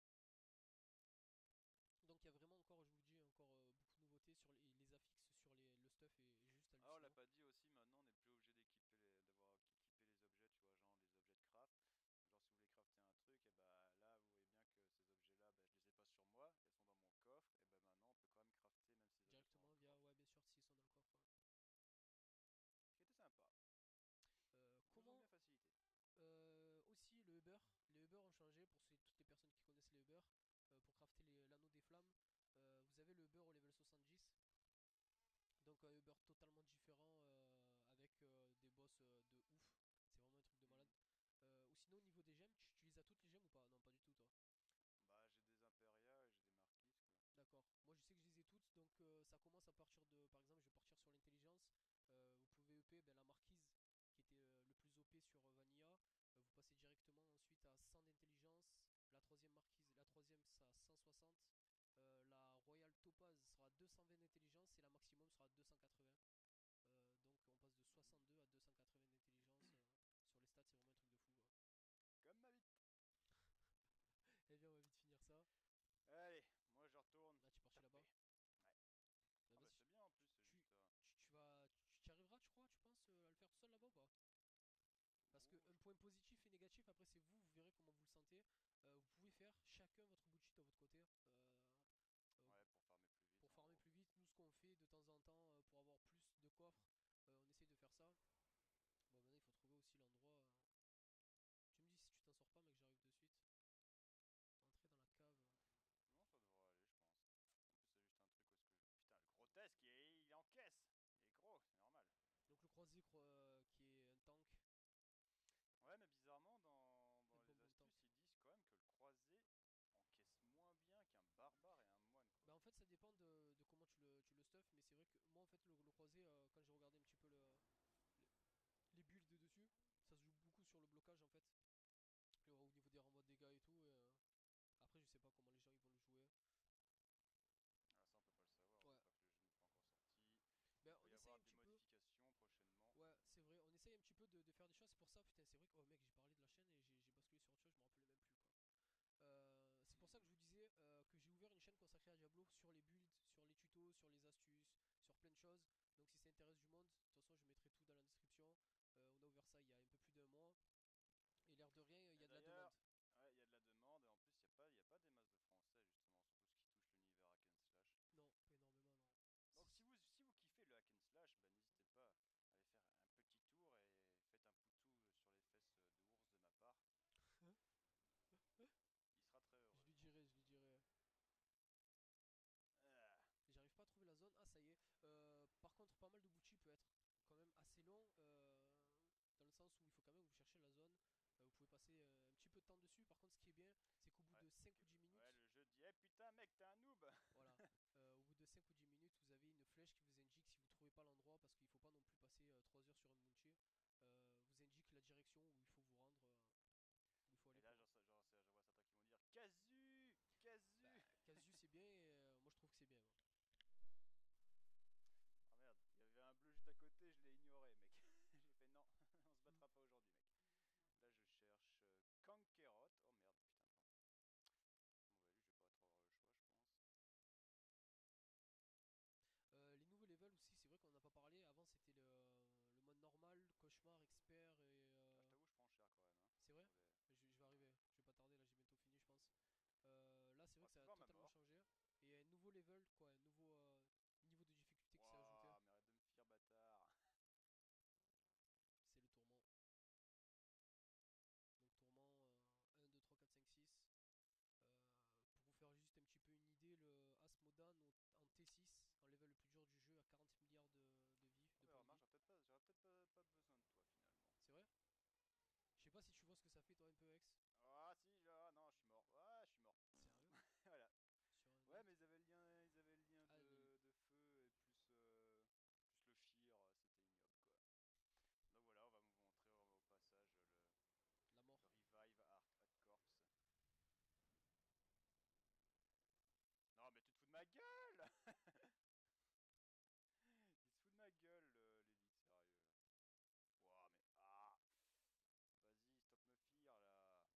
Donc il y a vraiment encore, je vous le dis, encore beaucoup de nouveautés sur les affixes, sur le stuff est juste Ah, on l'a hallucinant. pas dit aussi, maintenant on n'est plus obligé d'avoir équipé les objets, tu vois, genre les objets de craft. Genre si vous voulez crafter un truc, et bah là vous voyez bien que ces objets-là, bah, je les ai pas sur moi, elles sont dans mon coffre, et bah maintenant on peut quand même crafter même si ces objets sont dans Directement le via, coffre. ouais, bien sûr, s'ils sont dans le coffre. Ouais. Ce qui était sympa. Ils nous ont Comment bien facilité. aussi le Uber, les Uber ont changé pour toutes les personnes qui connaissent les Uber pour crafter l'anneau des flammes. Vous avez le Uber au level 70. Donc un Uber totalement différent avec des boss de ouf. C'est vraiment un truc de malade. Mhm. Ou sinon au niveau des gemmes, tu utilises à toutes les gemmes ou pas? Non, pas du tout toi. Bah j'ai des Imperia et j'ai des Marquises quoi. D'accord. Moi je sais que je les ai toutes, donc ça commence à partir de, par exemple, je vais partir sur l'intelligence. Vous pouvez EP ben, la marquise qui était le plus OP sur Vanilla. Vous passez directement ensuite à 100 d'intelligence. La troisième marquise, la troisième ça à 160. La Royal Topaz sera à 220 d'intelligence et la maximum sera à 280. Donc on passe de Mhm. 62 à 280 d'intelligence sur les stats, c'est vraiment un truc de fou quoi. Comme ma bite. Eh bien on va vite finir ça. Allez, moi je retourne Là tu es parti là-bas. taper. Ouais. Bah Ah bah vas-y, c'est bien en plus, c'est tu, juste. tu t'y arriveras tu crois, tu penses à le faire tout seul là-bas ou pas? Parce que Oh, un point positif et négatif, après c'est vous, vous verrez comment vous le sentez. Vous pouvez faire chacun votre bullshit à votre côté. Euh, ouais, pour farmer plus vite pour en farmer gros. plus vite, nous ce qu'on fait de temps en temps pour avoir plus de coffres, on essaye de faire ça. Bon maintenant il faut trouver aussi l'endroit. Tu me dis si tu t'en sors pas mec, j'arrive de suite. Entrer dans la cave. Non, ça devrait aller, je pense. En plus, c'est juste un truc où est-ce que. Putain, le grotesque, il est en caisse. Il est gros, c'est normal. Donc le croisé qui est un tank, Ouais, mais bizarrement, dans un les bonbon astuces, tank. ils disent quand même que le croisé encaisse moins bien qu'un barbare et un moine, quoi. Bah en fait ça dépend de comment tu le stuff, mais c'est vrai que moi en fait le croisé, quand j'ai regardé un petit peu le- les builds de dessus, ça se joue beaucoup sur le blocage en fait. Au niveau des renvois de dégâts et tout. Après je sais pas comment les gens ils vont le jouer. Ah, ça, on peut pas le savoir, Ouais. tant que le jeu n'est pas encore sorti. Il Ben peut on y essaye avoir un des petit peu. modifications prochainement. Ouais, c'est vrai, on essaye un petit peu de faire des choses, c'est pour ça, putain, c'est vrai que, oh mec, j'ai parlé de la chaîne et j'ai basculé sur autre chose, je me rappelais même plus quoi. C'est pour ça que je vous disais que j'ai ouvert une chaîne consacrée à Diablo sur les builds, sur les tutos, sur les astuces, sur plein de choses. Donc si ça intéresse du monde, de toute façon je mettrai tout dans la description. On a ouvert ça il y a un peu plus d'un mois. Et l'air de rien, il y Et a de la demande. d'ailleurs, ouais, il y a de la demande, et en plus, il y a pas des masses de français, justement, sur tout ce qui touche l'univers hack and slash. Non, pas énormément, non. Donc si vous kiffez le hack and slash, bah, n'hésitez pas à aller faire un petit tour et faites un poutou sur les fesses de ours de ma part. Il sera très Je heureux, lui je pense. dirai, je lui dirai. Ah. J'arrive pas à trouver la zone. Ah, ça y est. Par contre, pas mal de bouchis peut être quand même assez long. Dans le sens où il faut quand même vous chercher la zone. Vous pouvez passer un petit peu de temps dessus. Par contre, ce qui est bien, c'est qu'au bout Ouais, de c'est 5 que ou 10 ouais, minutes, le jeu dit, eh putain mec, t'es un noob. voilà, au bout de 5 ou 10 minutes, vous avez une flèche qui vous indique si vous trouvez pas l'endroit, parce qu'il faut pas non plus passer 3 heures sur un bunchy. Vous indique la direction où il faut vous rendre. bien et moi je trouve que c'est bien, moi. Ah merde, il y avait un bleu juste à côté, je l'ai ignoré, mec. J'ai fait non, on se Mm. battra pas aujourd'hui, mec. Là, je cherche Kankerot. Oh merde, putain, attends. Bon, bah lui, je vais pas trop avoir le choix, je pense. Les nouveaux levels aussi, c'est vrai qu'on en a pas parlé. Avant c'était le mode normal, cauchemar, expert et Ah, je t'avoue, je prends cher quand même, hein, c'est vrai? pour les... Je vais arriver, je vais pas tarder, là j'ai bientôt fini je pense. Là c'est vrai Oh, que c'est ça a devant ma totalement mort. changé. Et un nouveau level, quoi, un nouveau niveau de difficulté qui s'est ajouté. Waouh, mais arrête de me fier, bâtard. C'est le tourment. Donc tourment 1, 2, 3, 4, 5, 6. Pour vous faire juste un petit peu une idée, le Asmodan en T6, en level le plus dur du jeu, à 40 milliards de vie, Oh, de mais points de remarque, vie. j'aurais peut-être pas besoin de toi, finalement. C'est vrai? Je sais pas si tu vois ce que ça fait toi un peu X. Ah, si, ah, non, je suis mort. Ah, je suis mort. Sérieux? Voilà. Sur un Ouais, mais minute? ils avaient le lien Ah, de feu et plus le fear, c'était ignoble, quoi. Donc voilà, on va vous montrer au passage la le mort. Revive Art Corpse. Non, mais tu te fous de ma gueule! Il se fout de ma gueule, l'élite, sérieux. Ouah, mais. Ah! Vas-y, stop me fear, là.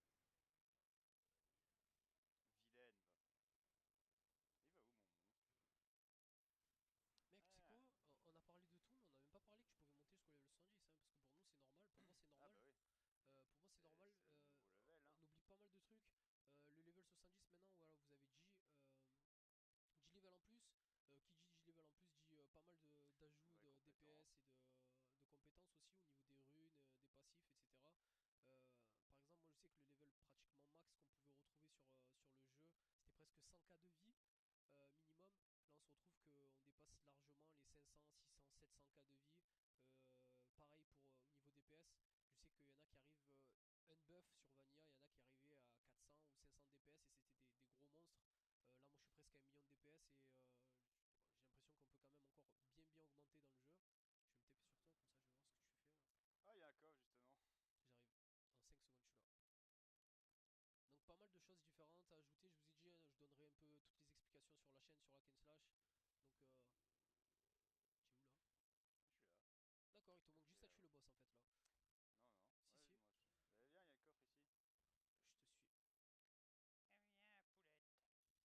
Vilaine, va. Il va où, mon monstre? Mec, tu sais Ah, quoi? On a parlé de tout, mais on a même pas parlé que tu pouvais monter jusqu'au level 110, hein, parce que pour nous c'est normal, pour moi c'est ah bah normal. oui, Pour moi c'est c'est normal. c'est le nouveau level, hein. On oublie pas mal de trucs. Le level 70 maintenant, voilà, vous avez G level en plus. Qui dit G level en plus dit pas mal d'ajouts Nouvelle de DPS et compétence. de compétences aussi au niveau des runes, des passifs, etc. Par exemple, moi je sais que le level pratiquement max qu'on pouvait retrouver sur le jeu, c'était presque 100k de vie minimum. Là, on se retrouve qu'on dépasse largement les 500, 600, 700k de vie. Pareil pour au niveau DPS. Je sais qu'il y en a qui arrivent unbuff sur Vanilla, il y en a qui arrivaient à 400 ou 500 DPS et c'était des gros monstres. Là, moi, je suis presque à 1 million de DPS et j'ai l'impression qu'on peut quand même encore bien augmenter dans le jeu. Je vais me taper sur toi, comme ça je vais voir ce que tu fais là. Ah, il y a un coffre, justement. J'arrive. En 5 secondes, je suis là. Donc pas mal de choses différentes à ajouter. Je vous ai dit, hein, je donnerai un peu toutes les explications sur la chaîne, sur la Slash. Donc, tu es où là? Je suis là. D'accord, il te manque J'étais juste à tuer là-haut. le boss en fait là. Non, non. Si, Ouais, si, moi, viens, il y a le coffre ici. je te suis. Eh viens, poulette.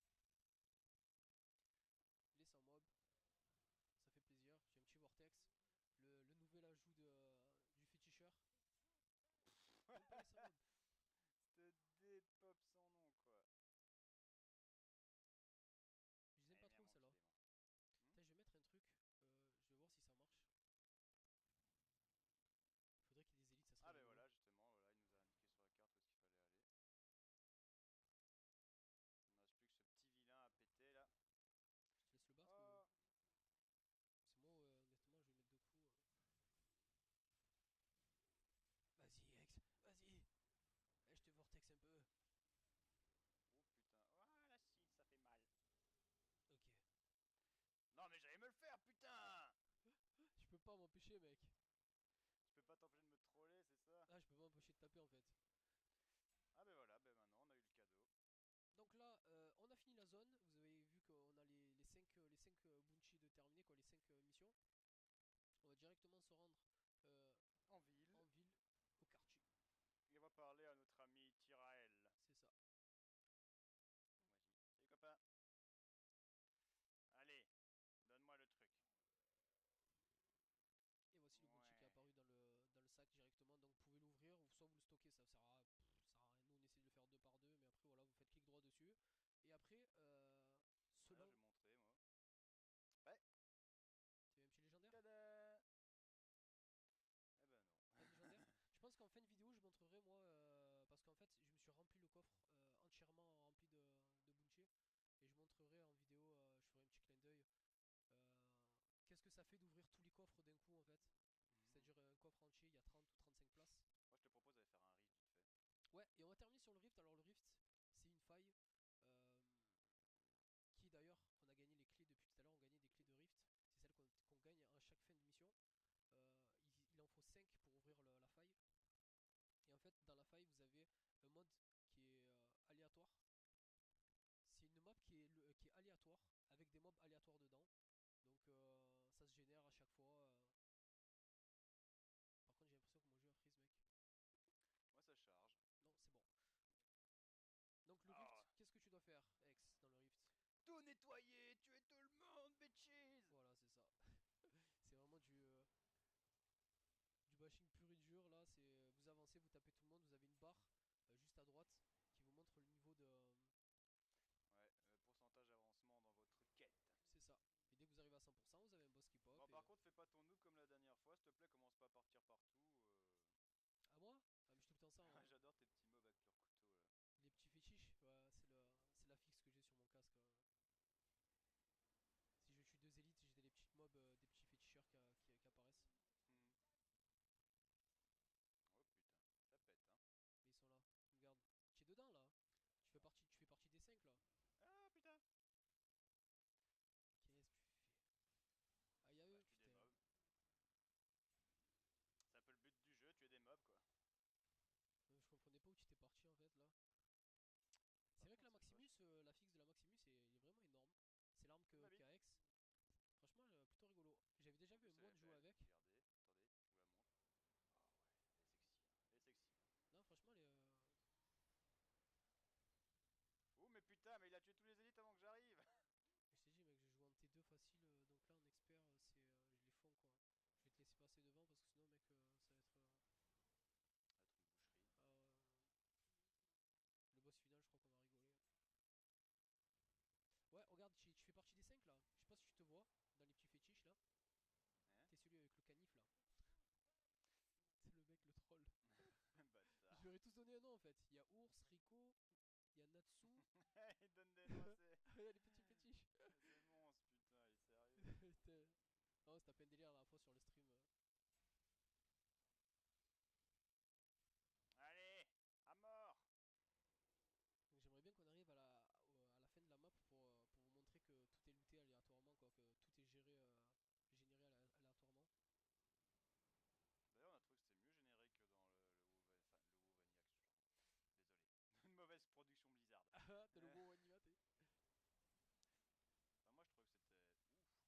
Les 100 mobs, ça fait plaisir. J'ai un petit vortex. Le nouvel ajout du féticheur. Même pas les 100 mobs. C'était des pop sans nom, quoi. Je les aime Eh pas viens, trop mon petit celle-là. démon. Hmm. Putain, je vais mettre un truc. Je vais voir si ça marche. Il faudrait qu'il y ait des élites, ça serait Ah, ben rigolo. voilà, justement, voilà, il nous a indiqué sur la carte où est-ce qu'il fallait aller. Il ne reste plus que ce petit vilain à péter, là. Je te laisse le battre ou. Oh! C'est moi, honnêtement, je vais mettre deux coups. Vas-y, Ex, vas-y. Eh, je te vortex un peu. Oh putain. Ah, la cile, ça fait mal. Ok. Non, mais j'allais me le faire, putain! Je peux pas m'empêcher, mec. Tu peux pas t'empêcher de me troller, c'est ça? Ah, je peux pas m'empêcher de taper en fait. Ah, ben voilà, ben maintenant on a eu le cadeau. Donc là, on a fini la zone. Vous avez vu qu'on a les 5 bounty de terminé, quoi, les 5 missions. On va directement se rendre En ville, en ville, au quartier. et on va parler à notre ami Tyrael. C'est ça. Vas-y. Salut copain. Allez, donne-moi le truc. Et voici le bounty qui est Ouais. apparu dans le sac directement. Donc vous pouvez l'ouvrir ou soit vous le stockez. Ça sert à, ça sert à rien. Nous on essaie de le faire deux par deux. Mais après voilà, vous faites clic droit dessus. Et après, D'ailleurs, je selon. vais montrer, moi. Ouais. T'es un petit légendaire? Tada! Eh ben non. Pas de légendaire? Je pense qu'en fin de vidéo je montrerai moi. Parce qu'en fait je me suis rempli le coffre entièrement rempli de bounty. Et je montrerai en vidéo, je ferai un petit clin d'œil. Qu'est-ce que ça fait d'ouvrir tous les coffres d'un coup en fait? Mhm. C'est-à-dire un coffre entier, il y a 30 ou 35 places. Moi, je te propose d'aller faire un riff vite fait. Ouais, et on va terminer sur le Rift. Alors le Rift, c'est une faille euh, qui d'ailleurs, on a gagné les clés depuis tout à l'heure, on gagnait des clés de Rift. C'est celles qu'on gagne à chaque fin de mission. Il en faut 5 pour ouvrir la faille. Et en fait, dans la faille, vous avez un mode qui est aléatoire. C'est une map qui est aléatoire, avec des mobs aléatoires dedans. Donc ça se génère à chaque fois. Par contre, j'ai l'impression que mon jeu a freeze, mec. Moi ça charge. Non, c'est bon. Donc le Ah, rift, qu'est-ce que tu dois faire, Ex, dans le rift? tout nettoyer, tuer tout le monde, bitches. Voilà, c'est ça. C'est vraiment du bashing pur et dur là. C'est vous avancez, vous tapez tout le monde, vous avez une barre juste à droite qui vous montre le niveau de. Ouais, pourcentage d'avancement dans votre quête. C'est ça. Et dès que vous arrivez à 100%, vous avez un boss qui Bon, pop par et. contre, fais pas ton noob comme la dernière fois, s'il te plaît, commence pas à partir partout. À moi? Ah, mais je suis tout le temps ça, hein. J'adore tes petits mobs avec leur couteau là. Les petits fétiches, ouais, c'est la fixe que j'ai sur mon casque. Si je tue deux élites, j'ai des petites mobs, des petits féticheurs qui apparaissent. Hmm. Oh putain, ça pète hein. Mais ils sont là. Regarde. Tu es dedans là. Tu fais partie des 5 là. Ah putain. Qu'est-ce que tu fais? Aïe à Bah, eux, je tue des putain. mobs. C'est un peu le but du jeu, tuer des mobs quoi. Je comprenais pas où tu étais parti en fait là. C'est Par vrai que la contre, c'est Maximus, moche. la fixe de la Maximus est vraiment énorme. C'est l'arme Comme ma bite. KX. Franchement, plutôt rigolo. J'avais déjà En vu un plus, elle est moine jouer belle. avec. Regardez, attendez, je vous la montre. Ah ouais, elle est sexy, hein. Elle est sexy, hein. Non, franchement, les, Oh, mais putain, mais il a tué tous les élites avant que j'arrive. je t'ai dit, mec, je joue en T2 facile. Donc là, en expert, je les fonds quoi. Je vais te laisser passer devant parce que sinon, mec, ça va être. Ça va être une boucherie. Le boss final, je crois qu'on va rigoler. Ouais, regarde, tu fais partie des 5 là. Je sais pas si tu te vois dans les petits fétiches là. Hein? T'es celui avec le canif là. C'est le mec, le troll. Je Bâtard. leur ai tous donné un nom en fait. Il y a Ours, Rico, il y a Natsu. Il donne des noms, Il y a les petits fétiches. c'est monstre, putain, il est sérieux. Putain. Non, c'était à peine délire la dernière fois sur le stream. Allez, à mort. Donc j'aimerais bien qu'on arrive à la fin de la map pour vous montrer que tout est looté aléatoirement, quoi, que tout est généré aléatoirement. D'ailleurs, on a trouvé que c'était mieux généré que dans enfin, le WoW Vanilla. Désolé. Une mauvaise production Blizzard. Ah, t'as le Euh, beau animaté. Enfin, moi, je trouvais que c'était ouf.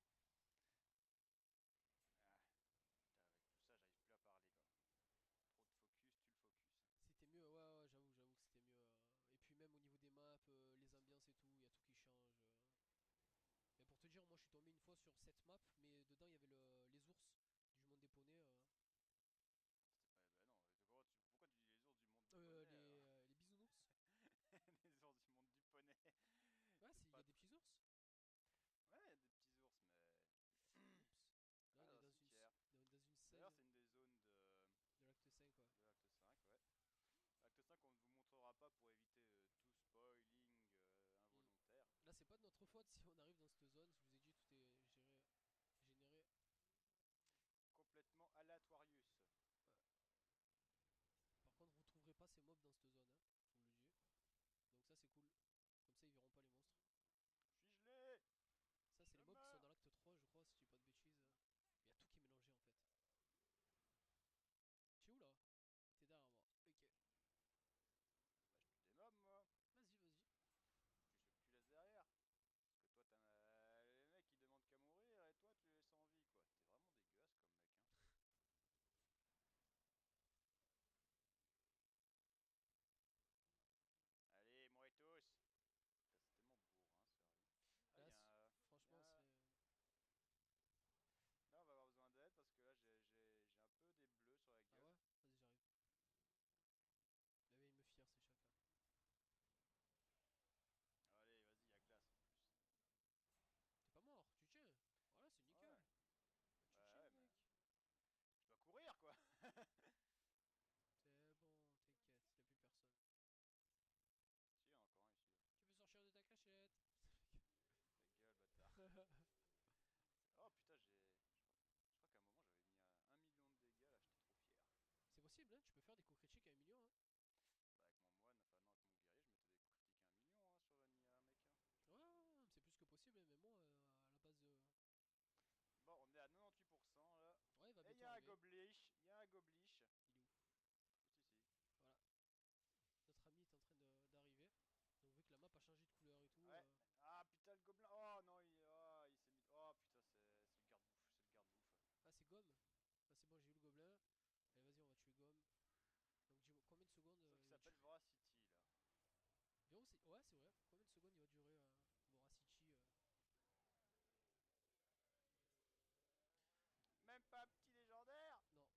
Ah, putain, avec tout ça, j'arrive plus à parler quoi. Trop de focus, tu le focus. C'était mieux, ouais, ouais, j'avoue que c'était mieux. Et puis même au niveau des maps, les ambiances et tout, il y a tout qui change. Mais pour te dire, moi je suis tombé une fois sur cette map, mais dedans il y avait les ours du monde des poneys. C'était pas. Bah non, pourquoi tu dis les ours du monde du poney alors? Les bisounours. Les ours du monde du poney. Ouais, C'est il y pas a des très. petits ours. Ouais, y a des petits ours, mais. Oups. Là Ah, on est dans un cimetière. dans une D'ailleurs, scène c'est une des zones de l'acte 5, ouais. de l'acte 5, ouais. L'acte 5, on ne vous montrera pas pour éviter tout spoiling Hmm. involontaire. Là c'est pas de notre faute si on arrive dans cette zone, je vous ai dit tout est généré. Complètement aléatorius. Ouais. Par contre vous trouverez pas ces mobs dans cette zone, hein, je vous le dis. Donc ça c'est cool. Comme ça ils verront pas les monstres. Je suis gelé. Ça c'est Je les mobs qui sont dans meurs. l'acte 3 je crois si je dis pas de bêtises. Il y a tout qui est mélangé en fait. Tu es où là? T'es derrière moi. Ok. Bah, je tue des mobs, moi. Vas-y, vas-y. Je tue ceux que tu laisses derrière. Parce que toi, t'as les mecs qui demandent qu'à mourir et toi, tu les laisses en vie, quoi. T'es vraiment dégueulasse comme mec, hein. Allez, mourrez tous. Putain, c'est tellement bourrin, sérieux. Ah, Là, y franchement, a c'est. Là, on va avoir besoin d'aide parce que là, j'ai un peu des bleus sur la Ah gueule. ouais? Vas-y, j'arrive. Mais il me fière ces chats là. Allez, vas-y, à glace en plus. T'es pas mort, tu tiens. Voilà, c'est Ouais, nickel. Bah, ouais, tu tiens, ouais, mais mec. je dois courir, quoi. C'est bon, t'inquiète, y a plus personne. Si, y en a encore un ici, là. Tu peux sortir de ta cachette. Ta gueule, bâtard. Oh putain, je crois qu'à un moment j'avais mis 1 million de dégâts là, j'étais trop fier. C'est possible, hein, tu peux faire des coups critiques à 1 million, hein. Bah, avec mon moine, enfin non, avec mon guerrier, je mettais des coups critiques à 1 million hein, sur Vanilla, mec, hein. Ouais, ouais, ouais, c'est plus que possible, hein, mais moi, à la base. Bon, on est à 98% là. Ouais, il va Et il y bientôt a un arriver. goblish, il y a un goblish. Il est où? Juste ici. Voilà, notre ami est en train d'arriver. Donc, vu que la map a changé de couleur et tout. Ouais. Ah putain, le gobelin. Oh, c'est... Ouais, c'est vrai. Combien de secondes il va durer Voracity Même pas un petit légendaire. Non,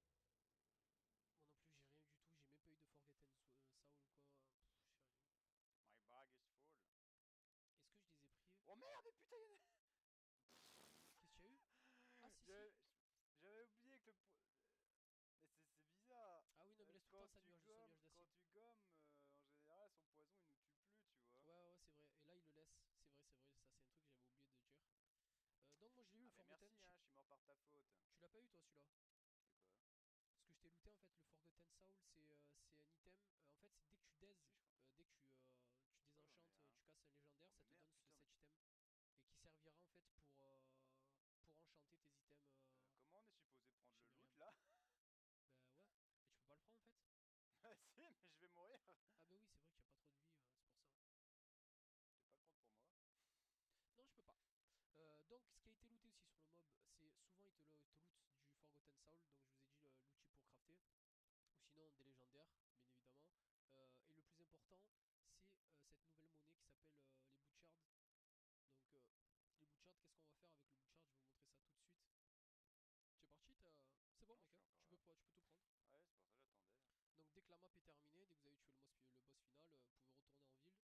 moi non plus, j'ai rien eu du tout. J'ai même pas eu de Forgotten Soul ou quoi. J'ai rien eu. My bag is full. Est-ce que je les ai pris? Oh merde, mais putain, Qu'est-ce qu'il y a eu? Ah, si, si. j'avais j'avais oublié que mais c'est bizarre. Ah oui, non, mais laisse tout le temps son nuage Quand d'acide. tu gommes, en général, son poison il nous tue plus, tu vois. Ouais, ouais, c'est vrai. Et là, il le laisse. C'est vrai. Ça, c'est un truc que j'avais oublié de dire. Donc, moi, j'ai eu le Ah, mais Forgotten. merci, hein, je suis mort par ta faute. Tu l'as pas eu, toi, celui-là? C'est quoi? Parce que je t'ai looté, en fait, le Forgotten Soul, c'est un item. En fait, c'est dès que tu Si, daises, je crois. dès que tu Je crois que j'en ai désenchantes, un. tu casses un légendaire, Oh, ça mais te merde, donne putain, mais. cet item. Et qui servira, en fait, pour enchanter tes items Comment on est supposé prendre chez le loot Myriam. là? Bah ouais. Mais tu peux pas le prendre, en fait? Bah, si, mais je vais mourir. Ah bah oui, c'est vrai qu'il y a pas trop de vie, c'est pour ça. Je vais pas le prendre pour moi. Non, je peux pas. Donc, ce qui a été looté aussi sur le mob, c'est souvent il te loot du Forgotten Soul, donc je vous ai dit l'outil pour crafter, ou sinon des légendaires, bien évidemment. Et le plus important, c'est cette nouvelle monnaie qui s'appelle les Butchards. Donc, les Butchards, qu'est-ce qu'on va faire avec le Butchard? Je vais vous montrer ça tout de suite. Tu es parti? C'est bon, Non, je mec, suis hein, encore tu là. peux, tu peux tout prendre. Ouais, c'est pour ça que j'attendais là. Donc, dès que la map est terminée, dès que vous avez tué le boss final, vous pouvez retourner en ville,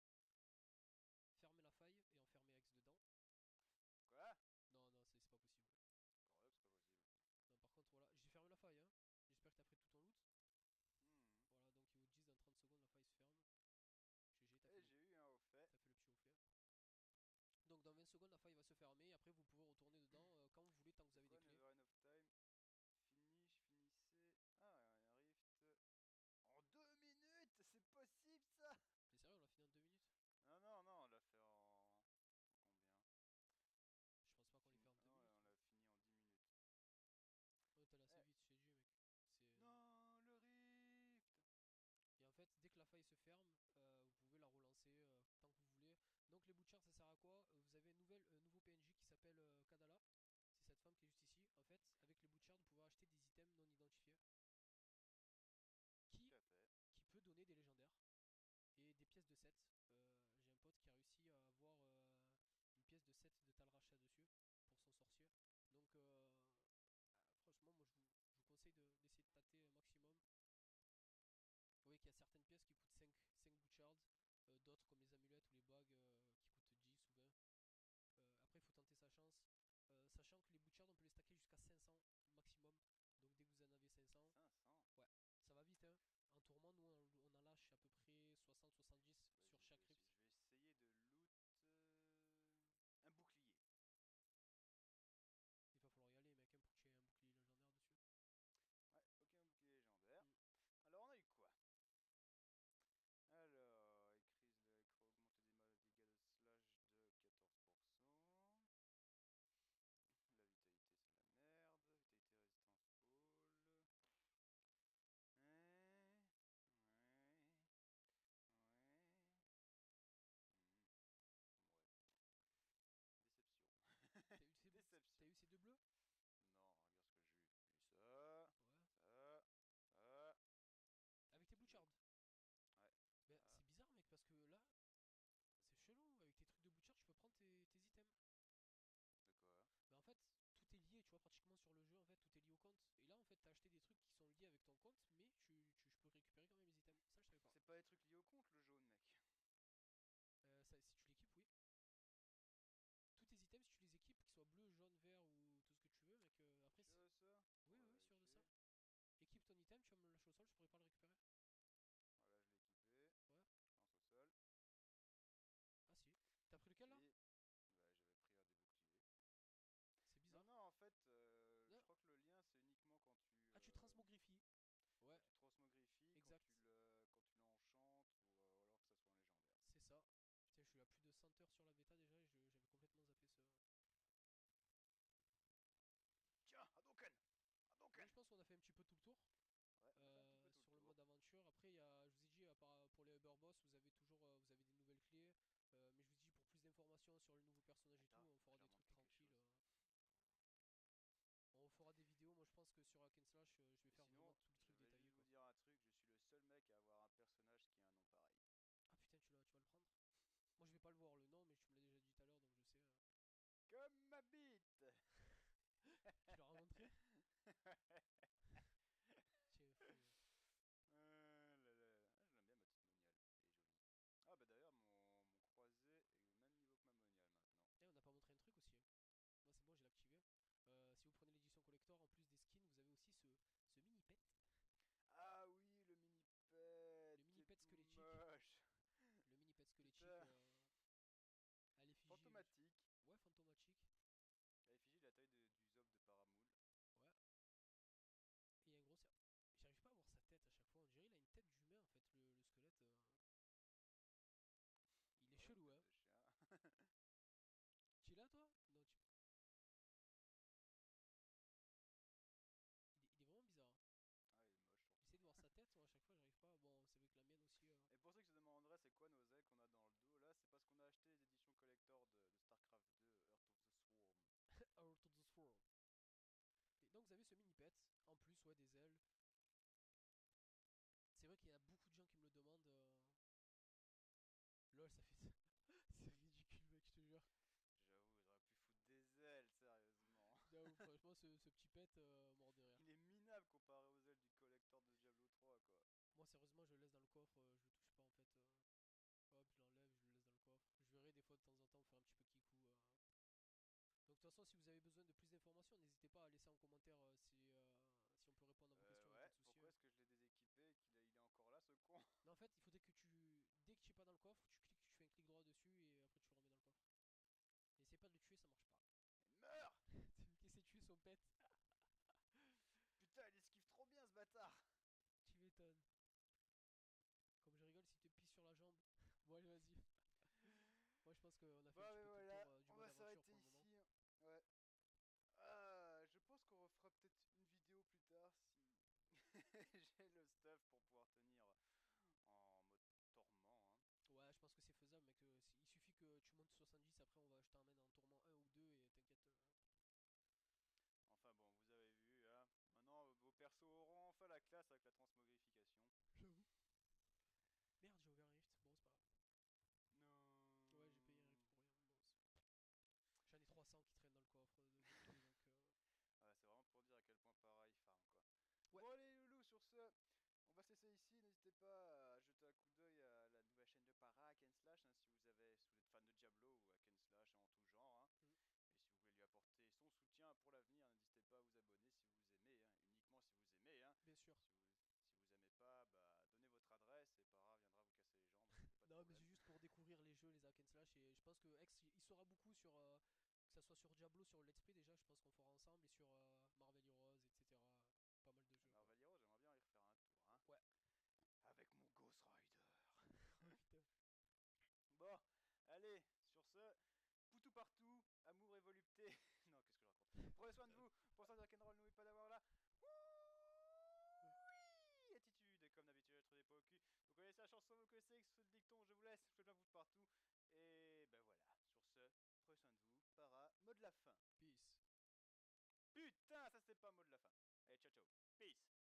fermer la faille et enfermer X dedans. Quoi? Non, non, c'est pas possible. Encore là que c'est pas possible. Non, par contre, voilà, j'ai fermé la faille, hein. J'espère que t'as pris tout ton loot. Hmm. Voilà, donc ils vous disent dans 30 secondes la faille se ferme. GG, Et j'ai eu un au fait. t'as fait le petit au fait. Donc dans 20 secondes la faille va se fermer et après vous pouvez retourner dedans quand vous voulez tant que vous C'est avez des quoi clés. Never Enough Time? Finish, finissez. Ah, un rift. En 2 minutes. C'est possible ça? T'es sérieux, on l'a fini en 2 minutes? Non, non, non, on l'a fait en combien? Je pense pas qu'on l'ait fait en 2 Non, minutes. on l'a fini en 10 minutes. Ouais, t'es allé assez Eh. vite, je t'ai dit mec. C'est... Non, le rift. Et en fait, dès que la faille se ferme, vous pouvez la relancer tant que vous voulez. Donc les butchers ça sert à quoi? Vous avez un nouveau PNJ qui s'appelle Kadala. C'est cette femme qui est juste ici. En fait, avec les butchers, vous pouvez acheter des items non identifiés Tout qui, à fait. qui peut donner des légendaires et des pièces de 7. J'ai un pote qui a réussi à avoir une pièce de 7 de Talracha dessus pour son sorcier. Donc franchement, moi je vous conseille d'essayer de tâter un maximum. Vous voyez qu'il y a certaines pièces qui coûtent 5 bouchards, d'autres comme les amulettes ou les bagues qui coûtent 10 ou 20. Après il faut tenter sa chance. Sachant que les bouchards on peut les stacker jusqu'à 500 maximum. Donc dès que vous en avez 500, 500. ouais, ça va vite hein. En tourment, nous on en lâche à peu près 60-70 sur Vas-y, chaque crypt. je vais essayer de loot un bouclier. Il va falloir y aller, mec, hein, pour que tu aies un bouclier légendaire dessus. Ouais, ok, un bouclier légendaire. Mm. Alors, on a eu quoi? Alors, augmenter des dégâts de slash de 14%. La vitalité, c'est la merde. Vitalité résistance all. Ouais. Ouais. Ouais. Hmm, ouais. Déception. T'as Déception. eu ces deux bleus? Non, regarde ce que j'ai eu. J'ai eu ça, Ouais. ça, ça. Avec tes blue Toujours. shards. Ouais, Ben, ça. c'est bizarre, mec, parce que là, c'est chelou. Avec tes trucs de blue shard, tu peux prendre tes items. De quoi? Mais en fait, tout est lié, tu vois, pratiquement sur le jeu, en fait, tout est lié au compte. Et là, en fait, t'as acheté des trucs qui sont liés avec ton compte, mais je peux récupérer quand même les items. Ça, je savais pas. C'est pas les trucs liés au compte, le jaune, mec. Si tu l'équipes, oui. Tous tes items, si tu les équipes, qu'ils soient bleus, jaunes, verts ou tout ce que tu veux, mec, T'es après, sûr de ça? oui, On oui, va oui, sûr de ça. vérifier. Équipe ton item, tu vas me le lâcher au sol, je pourrais pas le récupérer. Voilà, je l'ai équipé. Ouais. Je lance au sol. Ah si. T'as pris lequel là? Oui. Bah, j'avais pris un des boucliers. C'est Non, bizarre. non, en fait, je Non. crois que le lien, c'est uniquement Ah, tu transmogrifies. quand Ouais, tu transmogrifies, exact. quand tu l'enchantes, ou alors que ça soit un légendaire. C'est ça. Putain, je suis à plus de 100 heures sur la bêta déjà et j'avais complètement zappé ce. Tiens, Hadouken! Donc Hadouken! je pense qu'on a fait un petit peu tout le tour Ouais, on a fait un petit peu tout le sur le tour. mode aventure. Après, je vous ai dit, pour les Uber Boss, vous avez toujours vous avez des nouvelles clés. Mais je vous dis, pour plus d'informations sur le nouveau personnage et tout, Attends, on faut que fera je des leur montre trucs quelque tranquilles. chose. On fera des vidéos. Moi, je pense que sur Hack and Slash, je vais Et faire vraiment sinon, tout le je truc vais détaillé juste vous quoi. dire un truc, je suis le seul mec à avoir un personnage qui a un nom pareil. Ah putain, tu vas le prendre? Tu leur as montré? Tu es fou. Ah, je l'aime bien ma petite moniale, elle est jolie. Ah bah d'ailleurs mon croisé est au même niveau que ma moniale maintenant. Et on n'a pas montré un truc aussi, hein. Moi c'est bon, j'ai l'activé. Si vous prenez l'édition collector, en plus des skins, vous avez aussi ce mini pet. Ah oui, le mini pet Le qui mini est pet tout squelettique. moche. Le mini pet squelettique Putain, à l'effigie. fantomatique. Ouais, fantomatique. À l'effigie de la taille du zob de Paramoul. Ouais. Et il y a un gros. J'arrive pas à voir sa tête à chaque fois. On dirait il a une tête d'humain en fait, le squelette. Il est Bah ouais, chelou, tête hein. de chien. Tu es là toi? Non, il est vraiment bizarre, hein. Ah, il est moche J'essaie surtout. de voir sa tête, moi à chaque fois j'arrive pas. Bon, c'est vrai que la mienne aussi. Et pour ceux qui se demanderaient c'est quoi nos ailes qu'on a dans le dos, là c'est parce qu'on a acheté les éditions collector de StarCraft 2 Heart of the Swarm. Out of the Sword. Et donc vous avez ce mini pet. En plus, ouais, des ailes. C'est vrai qu'il y a beaucoup de gens qui me le demandent. Lol, ça fait. C'est ridicule, mec, je te jure. J'avoue, j'aurais pu foutre des ailes, sérieusement. J'avoue, franchement, ce petit pet, mort de rire. Il est minable comparé aux ailes du collector de Diablo 3, quoi. Moi, sérieusement, je le laisse dans le coffre, je le touche pas en fait. Hop, je l'enlève, je le laisse dans le coffre. Je verrai des fois de temps en temps faire un petit peu kikou. Donc, de toute façon, si vous avez besoin de plus d'informations, n'hésitez pas à laisser en commentaire si on peut répondre à vos questions, y a pas Ouais, de souci, pourquoi hein. est-ce que je l'ai déséquipé et il est encore là, ce con? Non, en fait, il faudrait que dès que tu es pas dans le coffre, tu fais un clic droit dessus et après tu le remets dans le coffre. N'essaie pas de le tuer, ça marche pas. Et meurs! C'est lui qui essaie de tuer son pet. Putain, il esquive trop bien, ce bâtard! Tu m'étonnes. Comme je rigole, s'il te pisse sur la jambe. Bon, allez, vas-y. Moi, je pense qu'on a fait un Bon, petit mais peu tout le voilà, tour du on mode va aventure s'arrêter pour le moment. ici, hein. Ouais. Je pense qu'on refera peut-être une vidéo plus tard si j'ai le stuff pour pouvoir tenir en mode torment, hein. Ouais, je pense que c'est faisable, mec. Il suffit que tu montes 70, après je t'emmène en tourment un ou 2 et t'inquiète. Enfin bon, vous avez vu, hein. Maintenant, vos persos auront enfin la classe avec la transmogrification. J'avoue. Merde, j'ai ouvert un rift. Bon, c'est pas grave. Ouais, j'ai payé un rift Non. pour rien. Bon, j'en ai 300 qui traînent dans le coffre de bouclier, donc. Ah, c'est vraiment pour dire à quel point pareil farm quoi. Ouais, Bon allez loulou, sur ce, on va se laisser ici. N'hésitez pas à jeter un coup d'œil à la nouvelle chaîne de Para, Hack and Slash, hein, si vous êtes fan de Diablo ou Hack and Slash en tout genre, hein. mm, Et si vous voulez lui apporter son soutien pour l'avenir, n'hésitez pas à vous abonner si vous aimez, hein, uniquement si vous aimez, hein. bien sûr. Si vous aimez pas, bah donnez votre adresse et Para viendra vous casser les jambes, y a pas de Non, mais c'est problème. juste pour découvrir les jeux, les hack and slash. Et je pense que X, il saura beaucoup sur. Que ça soit sur Diablo, sur le Let's Play déjà, je pense qu'on fera ensemble. Et sur Marvel Heroes, etc. Pas mal de À jeux, quoi. Marvel Heroes, j'aimerais bien y refaire un tour, hein. Ouais. Avec mon Ghost Rider. Oh putain. Bon, allez, sur ce, poutou partout, amour et volupté. Non, qu'est-ce que je raconte? Prenez soin de vous, pour ça de rock'n'roll, n'oubliez pas d'avoir la oui attitude. Et comme d'habitude, être des pas au cul. Vous connaissez la chanson, vous connaissez le dicton, je vous laisse, faites plein pouce partout. Et ben voilà, sur ce, prenez soin de vous. Para, mot de la fin. Peace. Putain, ça c'était pas mot de la fin. Allez, ciao ciao. Peace.